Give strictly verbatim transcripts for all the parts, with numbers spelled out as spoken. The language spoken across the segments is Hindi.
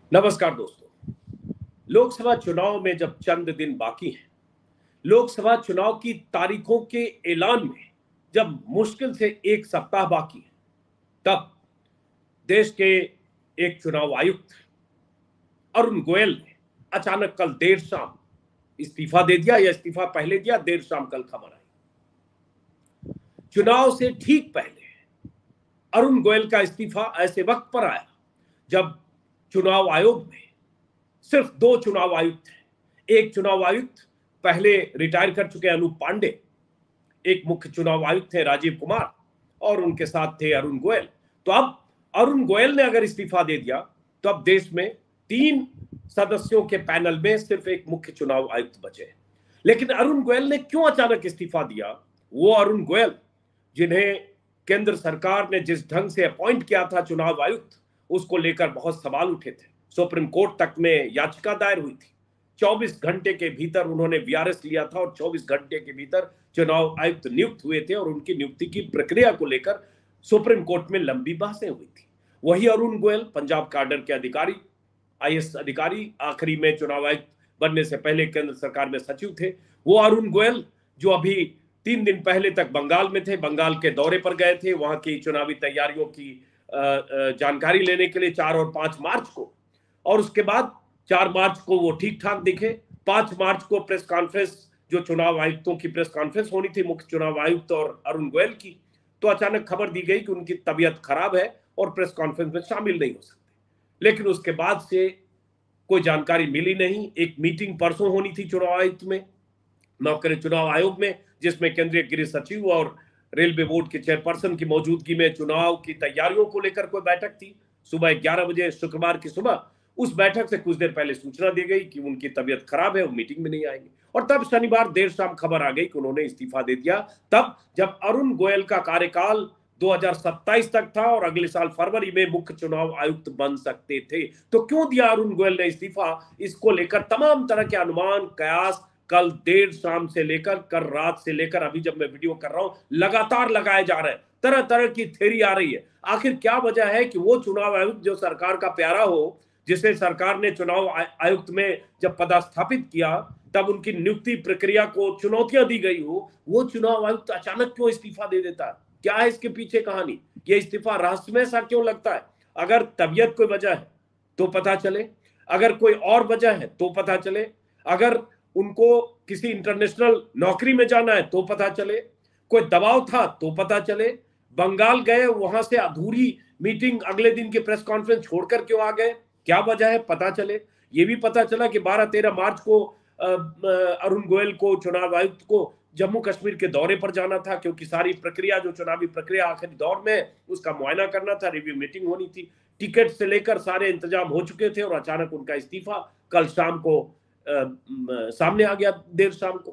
नमस्कार दोस्तों। लोकसभा चुनाव में जब चंद दिन बाकी हैं, लोकसभा चुनाव की तारीखों के ऐलान में जब मुश्किल से एक सप्ताह बाकी है, तब देश के एक चुनाव आयुक्त अरुण गोयल ने अचानक कल देर शाम इस्तीफा दे दिया। या इस्तीफा पहले दिया, देर शाम कल खबर आई। चुनाव से ठीक पहले अरुण गोयल का इस्तीफा ऐसे वक्त पर आया जब चुनाव आयोग में सिर्फ दो चुनाव आयुक्त हैं। एक चुनाव आयुक्त पहले रिटायर कर चुके अनूप पांडे, एक मुख्य चुनाव आयुक्त थे राजीव कुमार, और उनके साथ थे अरुण गोयल। तो अब अरुण गोयल ने अगर इस्तीफा दे दिया तो अब देश में तीन सदस्यों के पैनल में सिर्फ एक मुख्य चुनाव आयुक्त बचे। लेकिन अरुण गोयल ने क्यों अचानक इस्तीफा दिया? वो अरुण गोयल जिन्हें केंद्र सरकार ने जिस ढंग से अपॉइंट किया था चुनाव आयुक्त, उसको लेकर बहुत सवाल उठे थे। सुप्रीम कोर्ट तक में याचिका दायर हुई थी। चौबीस घंटे के भीतर उन्होंने वीआरएस लिया था और चौबीस घंटे के भीतर चुनाव आयुक्त नियुक्त हुए थे, और उनकी नियुक्ति की प्रक्रिया को लेकर सुप्रीम कोर्ट में लंबी बहसें हुई थी। वही अरुण गोयल, पंजाब कैडर के अधिकारी, आईएएस अधिकारी, आखिरी में चुनाव आयुक्त बनने से पहले केंद्र सरकार में सचिव थे। वो अरुण गोयल जो अभी तीन दिन पहले तक बंगाल में थे, बंगाल के दौरे पर गए थे, वहां की चुनावी तैयारियों की जानकारी लेने के लिए चार और पांच मार्च को, और उसके बाद चार मार्च को वो ठीक ठाक दिखे। पांच मार्च को प्रेस कॉन्फ्रेंस, जो चुनाव आयुक्तों की प्रेस कॉन्फ्रेंस होनी थी, मुख्य चुनाव आयुक्त और अरुण गोयल की, तो अचानक खबर दी गई कि उनकी तबीयत खराब है और प्रेस कॉन्फ्रेंस में शामिल नहीं हो सकते। लेकिन उसके बाद से कोई जानकारी मिली नहीं। एक मीटिंग परसों होनी थी चुनाव आयुक्त में, नौकरी चुनाव आयोग में, जिसमें केंद्रीय गृह सचिव और रेलवे बोर्ड के चेयरपर्सन की मौजूदगी में चुनाव की तैयारियों को लेकर कोई बैठक थी। सुबह ग्यारह बजे शुक्रवार की सुबह उस बैठक से कुछ देर पहले सूचना दी गई कि उनकी तबीयत खराब है, वो मीटिंग में नहीं आएंगे। और तब शनिवार देर शाम खबर आ गई कि उन्होंने इस्तीफा दे दिया, तब जब अरुण गोयल का कार्यकाल दो हज़ार सत्ताईस तक था और अगले साल फरवरी में मुख्य चुनाव आयुक्त बन सकते थे। तो क्यों दिया अरुण गोयल ने इस्तीफा? इसको लेकर तमाम तरह के अनुमान, कयास कल देर शाम से लेकर कल रात से लेकर अभी जब मैं वीडियो कर रहा हूं, लगातार लगाए जा रहे हैं। तरह तरह की थ्योरी आ रही है। आखिर क्या वजह है कि वो चुनाव आयुक्त जो सरकार का प्यारा हो, जिसे सरकार ने चुनाव आयुक्त में जब पदस्थापित किया तब उनकी नियुक्ति प्रक्रिया को चुनौतियां दी गई हो, वो चुनाव आयुक्त अचानक क्यों इस्तीफा दे देता है? क्या है इसके पीछे कहानी? ये इस्तीफा रहस्यमय सा क्यों लगता है? अगर तबीयत कोई वजह है तो पता चले, अगर कोई और वजह है तो पता चले, अगर उनको किसी इंटरनेशनल नौकरी में जाना है तो पता चले, कोई दबाव था तो पता चले, बंगाल गए, वहां से अधूरी मीटिंग, अगले दिन की प्रेस कॉन्फ्रेंस छोड़कर क्यों आ गए, क्या वजह है, पता चले। ये भी पता चला कि बारह तेरह मार्च को अरुण गोयल को, चुनाव आयुक्त को, जम्मू कश्मीर के दौरे पर जाना था, क्योंकि सारी प्रक्रिया, जो चुनावी प्रक्रिया आखिरी दौर में, उसका मुआयना करना था, रिव्यू मीटिंग होनी थी, टिकट से लेकर सारे इंतजाम हो चुके थे, और अचानक उनका इस्तीफा कल शाम को आ, सामने आ गया, देर शाम को।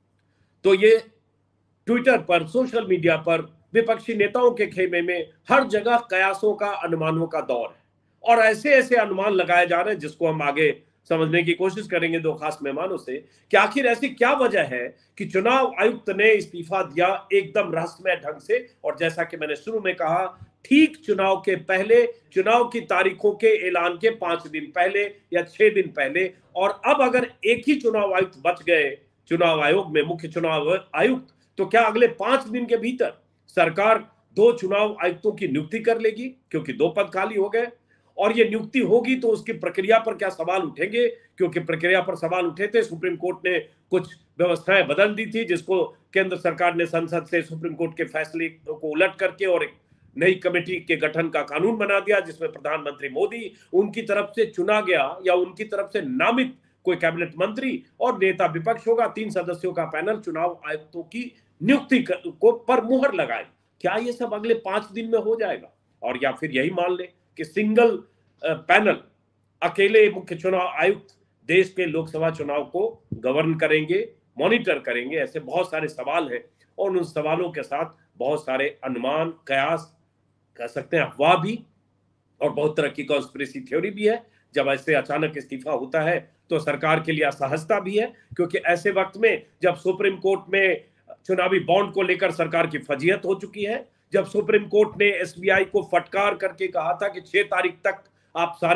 तो ये ट्विटर पर, सोशल मीडिया पर विपक्षी नेताओं के खेमे में हर जगह कयासों का, अनुमानों का दौर है, और ऐसे ऐसे अनुमान लगाए जा रहे हैं जिसको हम आगे समझने की कोशिश करेंगे दो खास मेहमानों से, कि आखिर ऐसी क्या वजह है कि चुनाव आयुक्त ने इस्तीफा दिया एकदम रहस्यमय ढंग से। और जैसा कि मैंने शुरू में कहा, ठीक चुनाव के पहले, चुनाव की तारीखों के ऐलान के पांच दिन पहले या छह दिन पहले। और अब अगर एक ही चुनाव आयुक्त बच गए चुनाव आयोग में, मुख्य चुनाव आयुक्त, तो क्या अगले पांच दिन के भीतर सरकार दो चुनाव आयुक्तों की नियुक्ति कर लेगी? क्योंकि दो पद खाली हो गए, और ये नियुक्ति होगी तो उसकी प्रक्रिया पर क्या सवाल उठेंगे? क्योंकि प्रक्रिया पर सवाल उठे थे, सुप्रीम कोर्ट ने कुछ व्यवस्थाएं बदल दी थी, जिसको केंद्र सरकार ने संसद से सुप्रीम कोर्ट के फैसले को उलट करके और एक नई कमेटी के गठन का कानून बना दिया, जिसमें प्रधानमंत्री मोदी, उनकी तरफ से चुना गया या उनकी तरफ से नामित कोई कैबिनेट मंत्री और नेता विपक्ष होगा, तीन सदस्यों का पैनल चुनाव आयुक्तों की नियुक्ति को पर मुहर लगाए। क्या ये सब अगले पांच दिन में हो जाएगा? और या फिर यही मान ले कि सिंगल पैनल, अकेले मुख्य चुनाव आयुक्त देश के लोकसभा चुनाव को गवर्न करेंगे, मॉनिटर करेंगे? ऐसे बहुत सारे सवाल हैं, और उन सवालों के साथ बहुत सारे अनुमान, कयास, कह सकते हैं अफवाह भी, और बहुत तरह की कॉन्स्पिरेसी थ्योरी भी है। जब ऐसे अचानक इस्तीफा होता है तो सरकार के लिए असहजता भी है, क्योंकि ऐसे वक्त में जब सुप्रीम कोर्ट में चुनावी बॉन्ड को लेकर सरकार की फजीहत हो चुकी है, जब सुप्रीम कोर्ट ने एसबीआई को फटकार करके कहा था कि छह तारीख तक आप सारा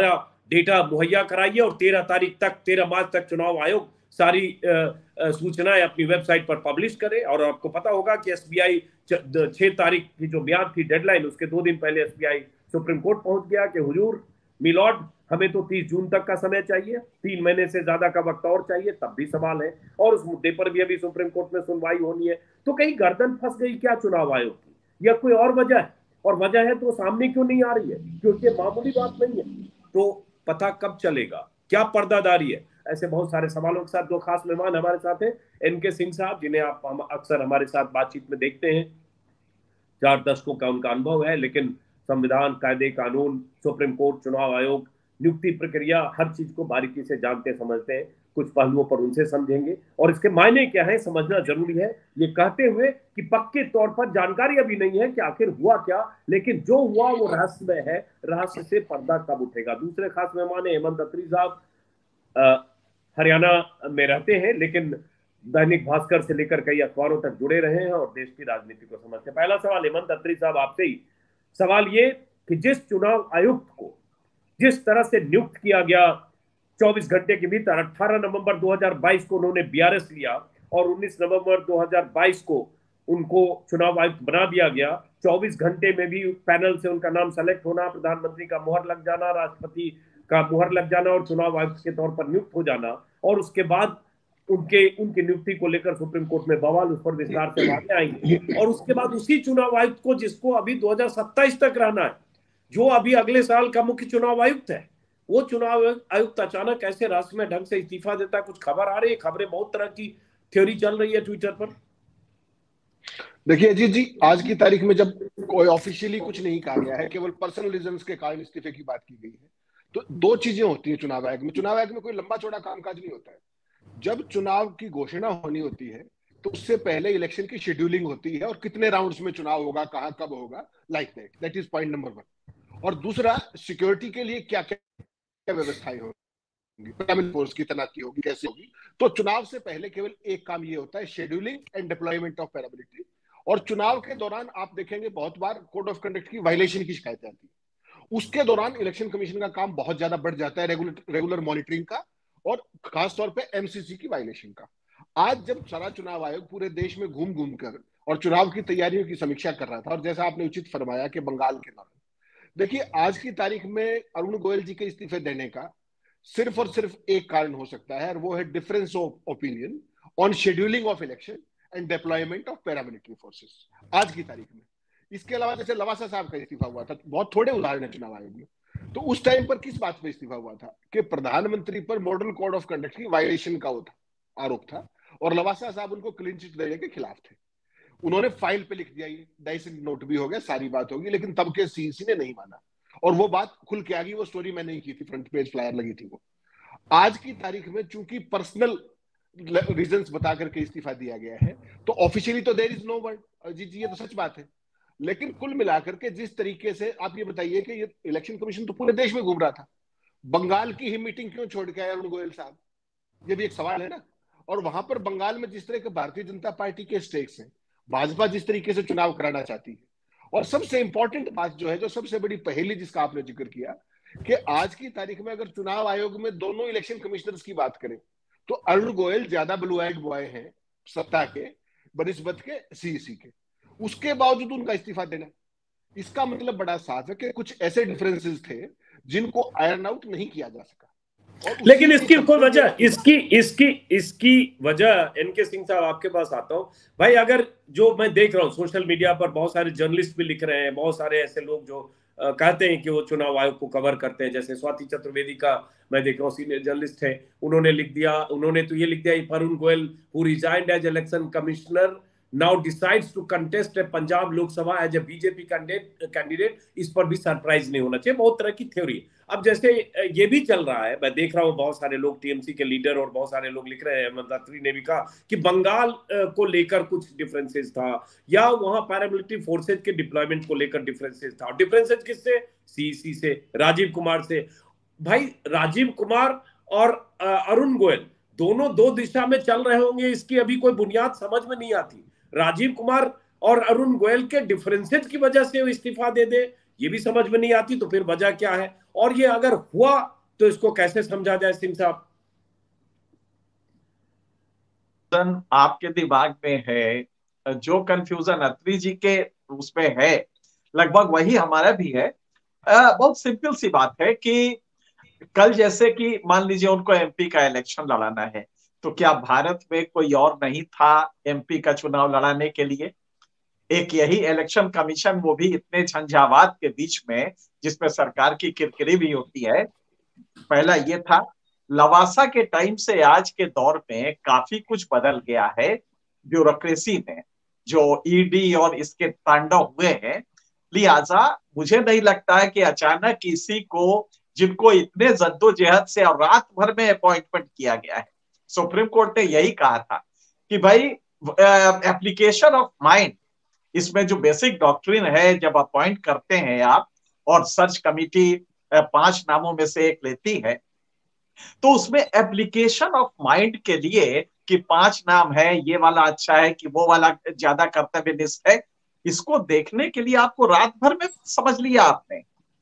डेटा मुहैया कराइए और तेरह तारीख तक तेरह मार्च तक चुनाव आयोग सारी सूचनाएं अपनी वेबसाइट पर पब्लिश करे। और आपको पता होगा कि एसबीआई छह तारीख की जो म्याद थी डेडलाइन, उसके दो दिन पहले एसबीआई सुप्रीम कोर्ट पहुंच गया कि हुजूर मिलॉर्ड हमें तो तीस जून तक का समय चाहिए, तीन महीने से ज्यादा का वक्त और चाहिए, तब भी सवाल है। और उस मुद्दे पर भी अभी सुप्रीम कोर्ट में सुनवाई होनी है। तो कहीं गर्दन फंस गई क्या चुनाव आयोग की, या कोई और वजह है? और वजह है तो सामने क्यों नहीं आ रही है? क्योंकि मामूली बात नहीं है। तो पता कब चलेगा, क्या पर्दादारी है? ऐसे बहुत सारे सवालों के साथ दो खास मेहमान हमारे साथ हैं, एनके सिंह साहब, जिन्हें आप हम अक्सर हमारे साथ बातचीत में देखते हैं। चार दशकों का उनका अनुभव है, लेकिन संविधान, कायदे कानून, सुप्रीम कोर्ट, चुनाव आयोग, नियुक्ति प्रक्रिया, हर चीज को बारीकी से जानते समझते हैं। कुछ पहलुओं पर उनसे समझेंगे और इसके मायने क्या है समझना जरूरी है, ये कहते हुए कि पक्के तौर पर जानकारी अभी नहीं है कि आखिर हुआ क्या, लेकिन जो हुआ वो रहस्यमय है। रहस्य से पर्दा कब उठेगा? दूसरे खास मेहमान हेमंत अत्री साहब, हरियाणा में रहते हैं, लेकिन दैनिक भास्कर से लेकर कई अखबारों तक जुड़े रहे हैं और देश की राजनीति को समझते हैं। पहला सवाल हेमंत अत्री साहब आपसे ही, सवाल ये कि जिस चुनाव आयुक्त को जिस तरह से नियुक्त किया गया, चौबीस घंटे के भीतर अठारह नवंबर दो हज़ार बाईस को उन्होंने बीआरएस लिया और उन्नीस नवंबर दो हज़ार बाईस को उनको चुनाव आयुक्त बना दिया गया। चौबीस घंटे में भी पैनल से उनका नाम सेलेक्ट होना, प्रधानमंत्री का मुहर लग जाना, राष्ट्रपति का मुहर लग जाना और चुनाव आयुक्त के तौर पर नियुक्त हो जाना, और उसके बाद उनके उनकी नियुक्ति को लेकर सुप्रीम कोर्ट में बवाल, उस पर विस्तार से बातें आएंगी। और उसके बाद उसी चुनाव आयुक्त को, जिसको अभी दो हज़ार सत्ताईस तक रहना है, जो अभी अगले साल का मुख्य चुनाव आयुक्त है, वो चुनाव आयुक्त अचानक ऐसे रहस्यमय ढंग से इस्तीफा देता है। कुछ खबर आ रही है, खबरें बहुत तरह की थ्योरी चल रही है ट्विटर पर। देखिए अजीत जी, आज की तारीख में जब कोई ऑफिशियली कुछ नहीं कहा गया है, केवल पर्सनल रीजंस के कारण इस्तीफे की बात की गई है, तो दो चीजें होती है चुनाव आयोग में। चुनाव आयोग में कोई लंबा चौड़ा कामकाज नहीं होता है। जब चुनाव की घोषणा होनी होती है तो उससे पहले इलेक्शन की शेड्यूलिंग होती है और कितने राउंड्स में चुनाव होगा, कहां कब होगा, like that that is point number one. और दूसरा, सिक्योरिटी के लिए क्या क्या व्यवस्थाएं होंगी, पैरामिलिट्री फोर्स की तैनाती होगी, कैसे होगी। तो चुनाव से पहले केवल एक काम ये होता है, scheduling and deployment of paramilitary. और चुनाव के दौरान आप देखेंगे बहुत बार कोड ऑफ कंडक्ट की वायलेशन की शिकायतें आती है। उसके दौरान इलेक्शन कमीशन का काम बहुत ज्यादा बढ़ जाता है, रेगुलर रेगुलर मॉनिटरिंग का और खासतौर पे एमसीसी की वायलेशन का। आज जब सारा चुनाव आयोग पूरे देश में घूम घूम कर और चुनाव की तैयारियों की समीक्षा कर रहा था, और जैसा आपने उचित फरमाया कि बंगाल के दौरान, देखिए आज की तारीख में अरुण गोयल जी के इस्तीफे देने का सिर्फ और सिर्फ एक कारण हो सकता है, और वो है difference of opinion on scheduling of election and deployment of paramilitary forces आज की तारीख में। इसके अलावा जैसे लवासा साहब का इस्तीफा हुआ था, बहुत थोड़े उदाहरण है चुनाव आयोग में, तो उस टाइम पर किस बात पर इस्तीफा हुआ था कि प्रधानमंत्री पर मॉडल कोड ऑफ कंडक्ट की वायलेशन का आरोप था और लवासा साहब उनको क्लीन चिट देने के खिलाफ थे। उन्होंने फाइल पे लिख दिया, ये डाइसेंट नोट भी हो गया, सारी बात होगी, लेकिन तब के सीईसी ने नहीं माना और वो बात खुल के आ गई। वो स्टोरी मैंने नहीं की थी, फ्रंट पेज फ्लायर लगी थी वो। आज की तारीख में चूंकि पर्सनल रीजंस बता करके इस्तीफा दिया गया है, तो ऑफिशियली तो देयर इज नो वर्ड जी जी, ये तो सच बात है। लेकिन कुल मिलाकर के जिस तरीके से आप ये बताइए कि ये इलेक्शन कमीशन तो पूरे देश में घूम रहा था, बंगाल की ही मीटिंग क्यों छोड़ के आए अरुण गोयल साहब, ये भी एक सवाल है ना। और वहां पर बंगाल में जिस तरह के भारतीय जनता पार्टी के स्टेक्स हैं, भाजपा जिस तरीके से चुनाव कराना चाहती है, और सबसे इंपॉर्टेंट बात जो है, जो सबसे बड़ी पहेली जिसका आपने जिक्र किया, कि आज की तारीख में अगर चुनाव आयोग में दोनों इलेक्शन कमिश्नर्स की बात करें तो अरुण गोयल ज्यादा ब्लू आइड बॉय हैं सत्ता के बनिस्बत के सीईसी के, उसके बावजूद उनका इस्तीफा देना, इसका मतलब बड़ा साफ है कि कुछ ऐसे डिफरेंसेस थे जिनको आयरन आउट नहीं किया जा सका। लेकिन इसकी कोई वजह, इसकी इसकी इसकी वजह, एनके सिंह साहब आपके पास आता हूं भाई। अगर जो मैं देख रहा हूं सोशल मीडिया पर, बहुत सारे जर्नलिस्ट भी लिख रहे हैं, बहुत सारे ऐसे लोग जो आ, कहते हैं कि वो चुनाव आयोग को कवर करते हैं, जैसे स्वाति चतुर्वेदी का मैं देख रहा हूँ, सीनियर जर्नलिस्ट है, उन्होंने लिख दिया, उन्होंने तो ये लिख दिया, Arun Goyal who resigned as election commissioner now decides to contest Punjab Lok Sabha as a BJP candidate. इस पर भी सरप्राइज नहीं होना चाहिए, बहुत तरह की थ्योरी। अब जैसे ये भी चल रहा है, मैं देख रहा हूँ बहुत सारे लोग, टीएमसी के लीडर और बहुत सारे लोग लिख रहे हैं, हेमंत अत्री ने भी कहा कि बंगाल को लेकर कुछ डिफरेंसेस था, या वहां पैरामिलिट्री फोर्सेज के डिप्लॉयमेंट को लेकर डिफरेंसेस था। डिफरेंसेज किससे? सीईसी से, राजीव कुमार से। भाई राजीव कुमार और अरुण गोयल दोनों दो दिशा में चल रहे होंगे, इसकी अभी कोई बुनियाद समझ में नहीं आती। राजीव कुमार और अरुण गोयल के डिफरेंसेज की वजह से वो इस्तीफा दे दे, ये भी समझ में नहीं आती, तो फिर वजह क्या है? और ये अगर हुआ तो इसको कैसे समझा जाए सिंह साहब? आपके दिमाग में है, जो कंफ्यूजन अत्री जी के उसमें है लगभग वही हमारा भी है। आ, बहुत सिंपल सी बात है कि कल जैसे कि मान लीजिए उनको एमपी का इलेक्शन लड़ाना है, तो क्या भारत में कोई और नहीं था एमपी का चुनाव लड़ाने के लिए? एक यही इलेक्शन कमीशन, वो भी इतने झंझावात के बीच में जिसमें सरकार की किरकिरी भी होती है। पहला ये था। लवासा के टाइम से आज के दौर में काफी कुछ बदल गया है ब्यूरोक्रेसी में, जो ईडी और इसके तांडव हुए हैं। लिहाजा मुझे नहीं लगता है कि अचानक किसी को, जिनको इतने जद्दोजहद से और रात भर में अपॉइंटमेंट किया गया है, सुप्रीम कोर्ट ने यही कहा था कि भाई एप्लीकेशन ऑफ माइंड, इसमें जो बेसिक डॉक्ट्रिन है, जब अपॉइंट करते हैं आप और सर्च कमिटी पांच नामों में से एक लेती है, तो उसमें एप्लीकेशन ऑफ माइंड के लिए कि पांच नाम है, ये वाला अच्छा है कि वो वाला ज्यादा कर्तव्यनिष्ठ है, इसको देखने के लिए आपको रात भर में समझ लिया आपने,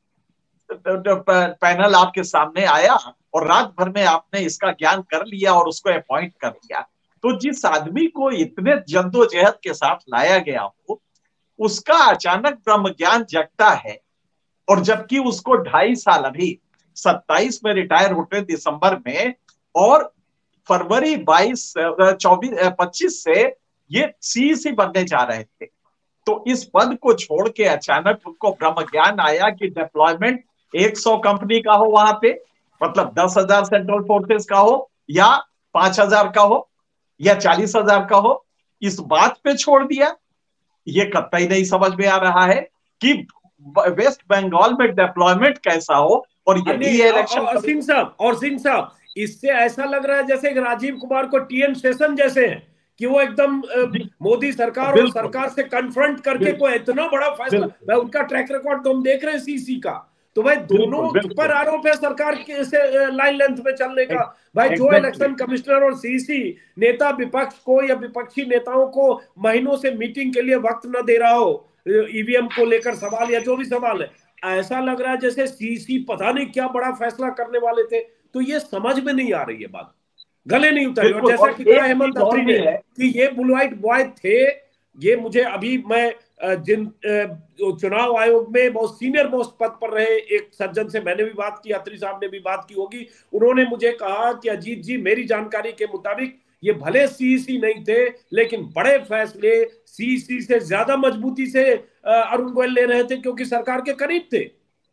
पैनल आपके सामने आया और रात भर में आपने इसका ज्ञान कर लिया और उसको अपॉइंट कर दिया। तो जिस आदमी को इतने जद्दोजहद के साथ लाया गया हो, उसका अचानक ब्रह्म ज्ञान जगता है, और जबकि उसको ढाई साल, अभी सत्ताईस में रिटायर होते दिसंबर में, और फरवरी बाईस चौबीस पच्चीस से ये सीईसी बनने जा रहे थे। तो इस पद को छोड़ के अचानक उनको ब्रह्म ज्ञान आया कि डिप्लॉयमेंट सौ कंपनी का हो वहां पे, मतलब दस हजार सेंट्रल फोर्सेस का हो या पांच हजार का हो या चालीस हजार का हो, इस बात पे छोड़ दिया। ये कतई नहीं समझ में आ रहा है कि वेस्ट बंगाल में डिप्लॉयमेंट कैसा हो, और यही इलेक्शन। सिंह साहब और सिंह साहब इससे ऐसा लग रहा है जैसे राजीव कुमार को टीएन शेषन जैसे हैं कि वो एकदम मोदी सरकार और सरकार से कन्फ्रंट करके कोई इतना बड़ा फैसला, भाई उनका ट्रैक रिकॉर्ड तो हम देख रहे हैं सीसी का, तो भाई दोनों पर आरोप है सरकार के से लाइन लेंथ में चलने का। भाई जो इलेक्शन कमिश्नर और सीसी नेता विपक्ष को या विपक्षी नेताओं को महीनों से मीटिंग के लिए वक्त न दे रहा हो, ईवीएम को लेकर सवाल या जो भी सवाल है, ऐसा लग रहा है जैसे सीसी पता नहीं क्या बड़ा फैसला करने वाले थे। तो ये समझ में नहीं आ रही है बात, गले नहीं उतरी। और जैसा कि कहा हेमंत अत्री ने कि ये ब्लू व्हाइट बॉय थे, ये मुझे अभी मैं जिन चुनाव आयोग में बहुत सीनियर मोस्ट पद पर रहे एक सज्जन से मैंने भी बात की, अत्री साहब ने भी बात की होगी, उन्होंने मुझे कहा कि अजीत जी मेरी जानकारी के मुताबिक ये भले सीईसी नहीं थे, लेकिन बड़े फैसले सीईसी से ज्यादा मजबूती से अरुण गोयल ले रहे थे क्योंकि सरकार के करीब थे।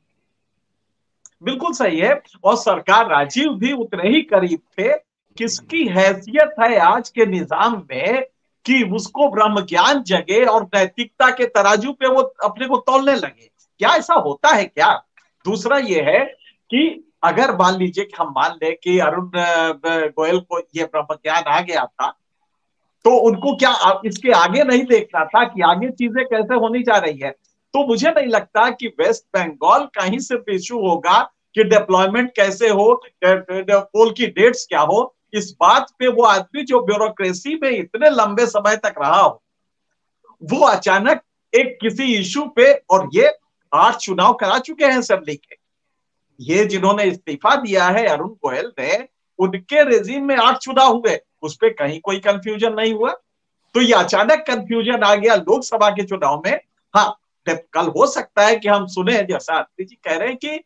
बिल्कुल सही है, और सरकार राजीव भी उतने ही करीब थे। किसकी हैसियत है आज के निजाम में कि उसको ब्रह्म ज्ञान जगे और नैतिकता के तराजू पे वो अपने को तौलने लगे? क्या ऐसा होता है क्या? दूसरा ये है कि अगर मान लीजिए कि हम मान लें कि अरुण गोयल को ये ब्रह्म ज्ञान आ गया था, तो उनको क्या इसके आगे नहीं देखना था कि आगे चीजें कैसे होनी जा रही है? तो मुझे नहीं लगता कि वेस्ट बंगाल का ही सिर्फ इश्यू होगा कि डिप्लॉयमेंट कैसे हो, पोल की डेट्स क्या हो। इस बात पे वो आदमी जो ब्यूरोक्रेसी में इतने लंबे समय तक रहा हो, वो अचानक एक किसी इश्यू पे, और ये आठ चुनाव करा चुके हैं असेंबली के, ये जिन्होंने इस्तीफा दिया है अरुण गोयल ने, उनके रेजिम में आठ चुनाव हुए, उस पर कहीं कोई कंफ्यूजन नहीं हुआ। तो ये अचानक कंफ्यूजन आ गया लोकसभा के चुनाव में। हाँ, कल हो सकता है कि हम सुने जैसा अत्री जी कह रहे हैं कि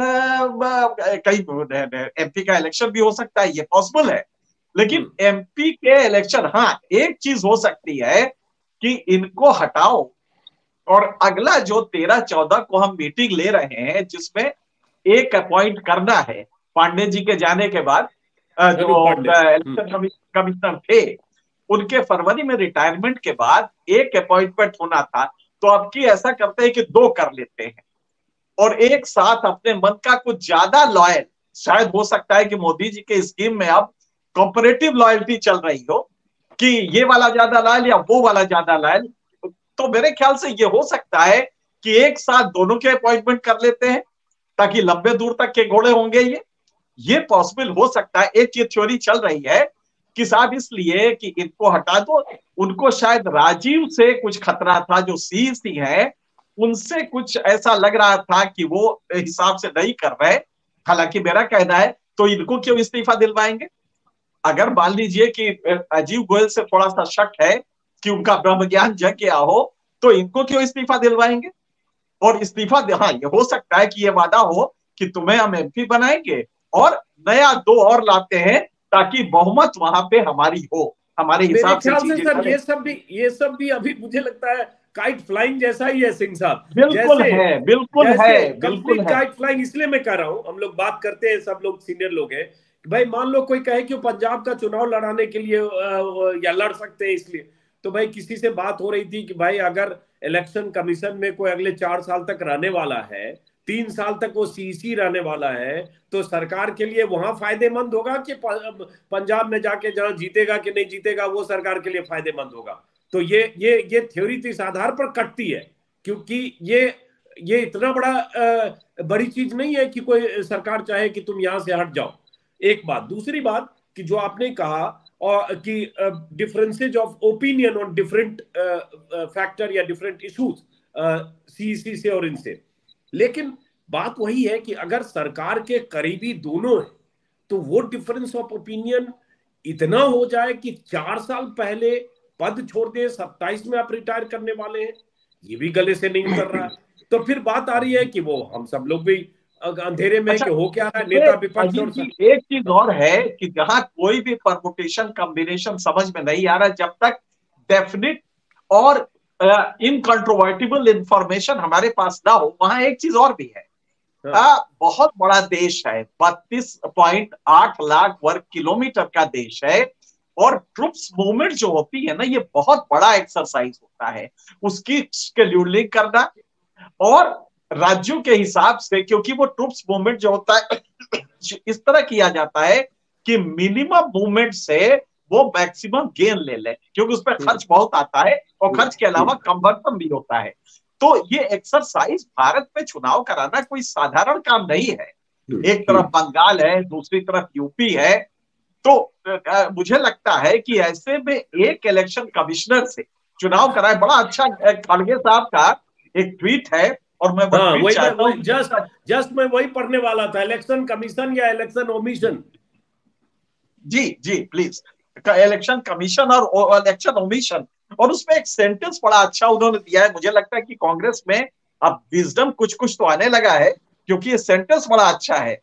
कई एमपी का इलेक्शन भी हो सकता है, ये पॉसिबल है। लेकिन एमपी के इलेक्शन, हाँ एक चीज हो सकती है कि इनको हटाओ और अगला जो तेरह चौदह को हम मीटिंग ले रहे हैं जिसमें एक अपॉइंट करना है, पांडे जी के जाने के बाद जो इलेक्शन कमिश्नर थे उनके फरवरी में रिटायरमेंट के बाद एक अपॉइंटमेंट होना था, तो अब की ऐसा करते हैं कि दो कर लेते हैं और एक साथ अपने मन का कुछ ज्यादा लॉयल, शायद हो सकता है कि मोदी जी के स्कीम में अब कॉम्परेटिव लॉयल्टी चल रही हो कि ये वाला ज्यादा लॉयल या वो वाला ज्यादा लॉयल। तो मेरे ख्याल से ये हो सकता है कि एक साथ दोनों के अपॉइंटमेंट कर लेते हैं ताकि लंबे दूर तक के घोड़े होंगे। ये ये पॉसिबल हो सकता है। एक ये थ्योरी चल रही है कि साहब इसलिए कि इनको हटा दो, उनको शायद राजीव से कुछ खतरा था, जो सीईसी है उनसे कुछ ऐसा लग रहा था कि वो हिसाब से नहीं कर रहे, हालांकि मेरा कहना है तो इनको क्यों इस्तीफा दिलवाएंगे? अगर मान लीजिए कि राजीव गोयल से थोड़ा सा शक है कि उनका ब्रह्म ज्ञान जग गया हो, तो इनको क्यों इस्तीफा दिलवाएंगे? और इस्तीफा, हाँ ये हो सकता है कि ये वादा हो कि तुम्हें हम एमपी बनाएंगे और नया दो और लाते हैं ताकि बहुमत वहां पे हमारी हो, हमारे मेरे हिसाब से ख्याल से चीजें सर करें। ये सब भी ये सब भी अभी मुझे लगता है काइट फ्लाइंग जैसा ही है सिंह साहब। बिल्कुल जैसे है, बिल्कुल जैसे है, बिल्कुल कंप्लीट है। काइट फ्लाइंग इसलिए मैं कह रहा हूं, हम लोग बात करते हैं, सब लोग सीनियर लोग हैं कि भाई मान लो कोई कहे कि वो पंजाब का चुनाव लड़ाने के लिए या लड़ सकते हैं इसलिए, तो भाई किसी से बात हो रही थी कि भाई अगर इलेक्शन कमीशन में कोई अगले चार साल तक रहने वाला है, तीन साल तक वो सीसी रहने वाला है, तो सरकार के लिए वहां फायदेमंद होगा कि पंजाब में जाके जहां जीतेगा कि नहीं जीतेगा वो सरकार के लिए फायदेमंद होगा। तो ये ये ये थ्योरी तो इस आधार पर कटती है, क्योंकि ये ये इतना बड़ा आ, बड़ी चीज नहीं है कि कोई सरकार चाहे कि तुम यहां से हट जाओ। एक बात, दूसरी बात कि जो आपने कहा और कि differences of opinion on different factor या डिफरेंट इश्यूज सीईसी से और इनसे, लेकिन बात वही है कि अगर सरकार के करीबी दोनों हैं तो वो डिफरेंस ऑफ ओपिनियन इतना हो जाए कि चार साल पहले पद छोड़ दे, सत्ताईस में आप रिटायर करने वाले हैं, ये भी गले से नहीं उतर रहा। तो फिर बात आ रही है कि वो हम सब लोग भी अंधेरे में अच्छा, कि हो क्या रहा है, नेता विपक्ष और सब। एक चीज और है कि जहां कोई भी परमुटेशन कॉम्बिनेशन समझ में नहीं आ रहा, जब तक डेफिनिट और इनकंट्रोवर्टिबल इंफॉर्मेशन हमारे पास ना हो, वहां एक चीज और भी है। हाँ। आ, बहुत बड़ा देश है, बत्तीस पॉइंट आठ लाख वर्ग किलोमीटर का देश है, और ट्रुप्स मूवमेंट जो होती है ना, ये बहुत बड़ा एक्सरसाइज होता है। उसकी शेड्यूलिंग करना और राज्यों के हिसाब से, क्योंकि वो ट्रुप्स मूवमेंट जो होता है इस तरह किया जाता है कि मिनिमम मूवमेंट से वो मैक्सिमम गेन ले ले, क्योंकि उस पर खर्च बहुत आता है और खर्च के अलावा कन्वर्जन भी होता है। तो ये एक्सरसाइज भारत में चुनाव कराना कोई साधारण काम नहीं है। एक तरफ बंगाल है, दूसरी तरफ यूपी है, तो आ, मुझे लगता है कि ऐसे में एक इलेक्शन कमिश्नर से चुनाव कराए। बड़ा अच्छा खड़गे साहब का एक ट्वीट है, और मैं हाँ, ट्वीट चाहता हूं, जस्ट जस्ट मैं वही पढ़ने वाला था, इलेक्शन कमीशन या इलेक्शन ओमिशन। जी जी प्लीज, इलेक्शन कमीशन और इलेक्शन ओमिशन, और उसमें एक सेंटेंस बड़ा अच्छा उन्होंने दिया है। मुझे लगता है कि कांग्रेस में अब विजडम कुछ कुछ तो आने लगा है, क्योंकि ये सेंटेंस बड़ा अच्छा है।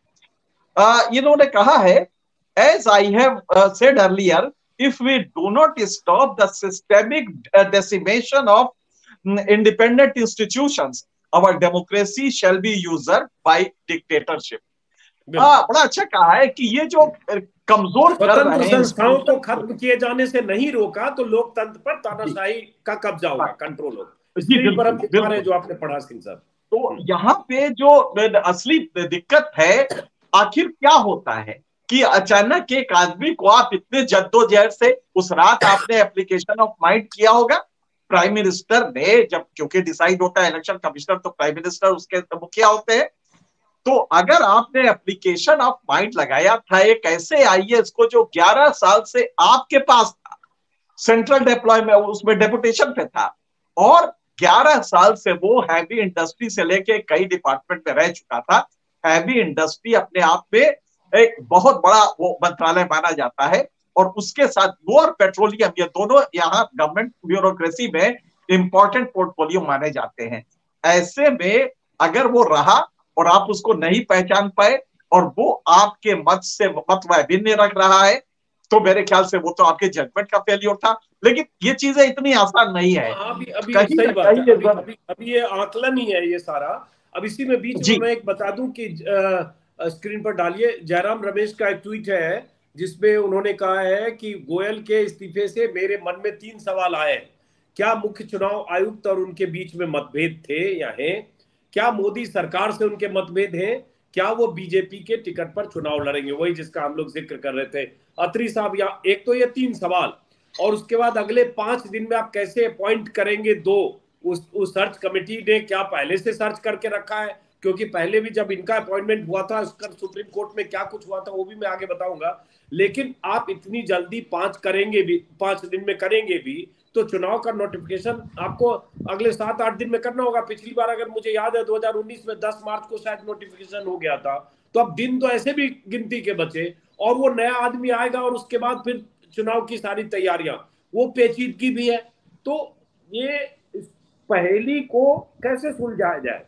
इन्होंने कहा है, as I have said earlier, if we do not stop the systemic decimation of independent institutions, our democracy shall be usurped by dictatorship। हाँ, बड़ा अच्छा कहा है कि ये जो कमजोर कर रहे हैं संस्थाओं को खत्म किए जाने से नहीं रोका तो लोकतंत्र पर तानाशाही का कब्जा होगा, कंट्रोल होगा। स्क्रीन पर हम दिखा रहे हैं जो आपने पढ़ा सिंह साहब। तो यहाँ पे जो असली दिक्कत है, आखिर क्या होता है कि अचानक एक आदमी को आप इतने जद्दोजहद से, उस रात आपने एप्लीकेशन ऑफ माइंड किया होगा, प्राइम मिनिस्टर ने, जब क्योंकि डिसाइड होता है इलेक्शन कमिश्नर, तो प्राइम मिनिस्टर उसके मुखिया होते हैं। तो अगर आपने एप्लीकेशन ऑफ माइंड लगाया था एक ऐसे आईएएस को जो ग्यारह साल से आपके पास था, सेंट्रल डिप्लॉयमेंट उसमें डेपुटेशन पे था, और ग्यारह साल से वो हैवी इंडस्ट्री से लेके कई डिपार्टमेंट में रह चुका था। हैवी इंडस्ट्री अपने आप में एक बहुत बड़ा वो मंत्रालय माना जाता है, और उसके साथ वो और पेट्रोलियम, ये दोनों यहाँ गवर्नमेंट ब्यूरोक्रेसी में इंपॉर्टेंट पोर्टफोलियो माने जाते हैं। ऐसे में अगर वो रहा और आप उसको नहीं पहचान पाए और वो आपके मत से मत भिन्न रख रहा है, तो मेरे ख्याल से वो तो आपके जजमेंट का फेलियर था। लेकिन ये चीजें इतनी आसान नहीं है। अभी अभी सही बात है, अभी, अभी, अभी ये आकलन ही है ये सारा। अब इसी में बीच में मैं एक बता दूं कि स्क्रीन पर डालिए, जयराम रमेश का एक ट्वीट है जिसमें उन्होंने कहा है कि गोयल के इस्तीफे से मेरे मन में तीन सवाल आए। क्या मुख्य चुनाव आयुक्त और उनके बीच में मतभेद थे या हैं? क्या मोदी सरकार से उनके मतभेद हैं? क्या वो बीजेपी के टिकट पर चुनाव लड़ेंगे? वही जिसका हम लोग जिक्र कर रहे थे अत्री साहब। या एक तो ये तीन सवाल, और उसके बाद अगले पांच दिन में आप कैसे अपॉइंट करेंगे दो? उस उस सर्च कमेटी ने क्या पहले से सर्च करके रखा है? क्योंकि पहले भी जब इनका अपॉइंटमेंट हुआ था, उसका सुप्रीम कोर्ट में क्या कुछ हुआ था वो भी मैं आगे बताऊंगा। लेकिन आप इतनी जल्दी पांच करेंगे भी, पांच दिन में करेंगे भी, तो चुनाव का नोटिफिकेशन आपको अगले सात आठ दिन में करना होगा। पिछली बार अगर मुझे याद है दो हज़ार उन्नीस में दस मार्च को शायद नोटिफिकेशन हो गया था, तो अब दिन तो ऐसे भी गिनती के बचे, और वो नया आदमी आएगा और उसके बाद फिर चुनाव की सारी तैयारियां, वो पेचीदगी भी है। तो ये इस पहेली को कैसे सुलझाया जाए?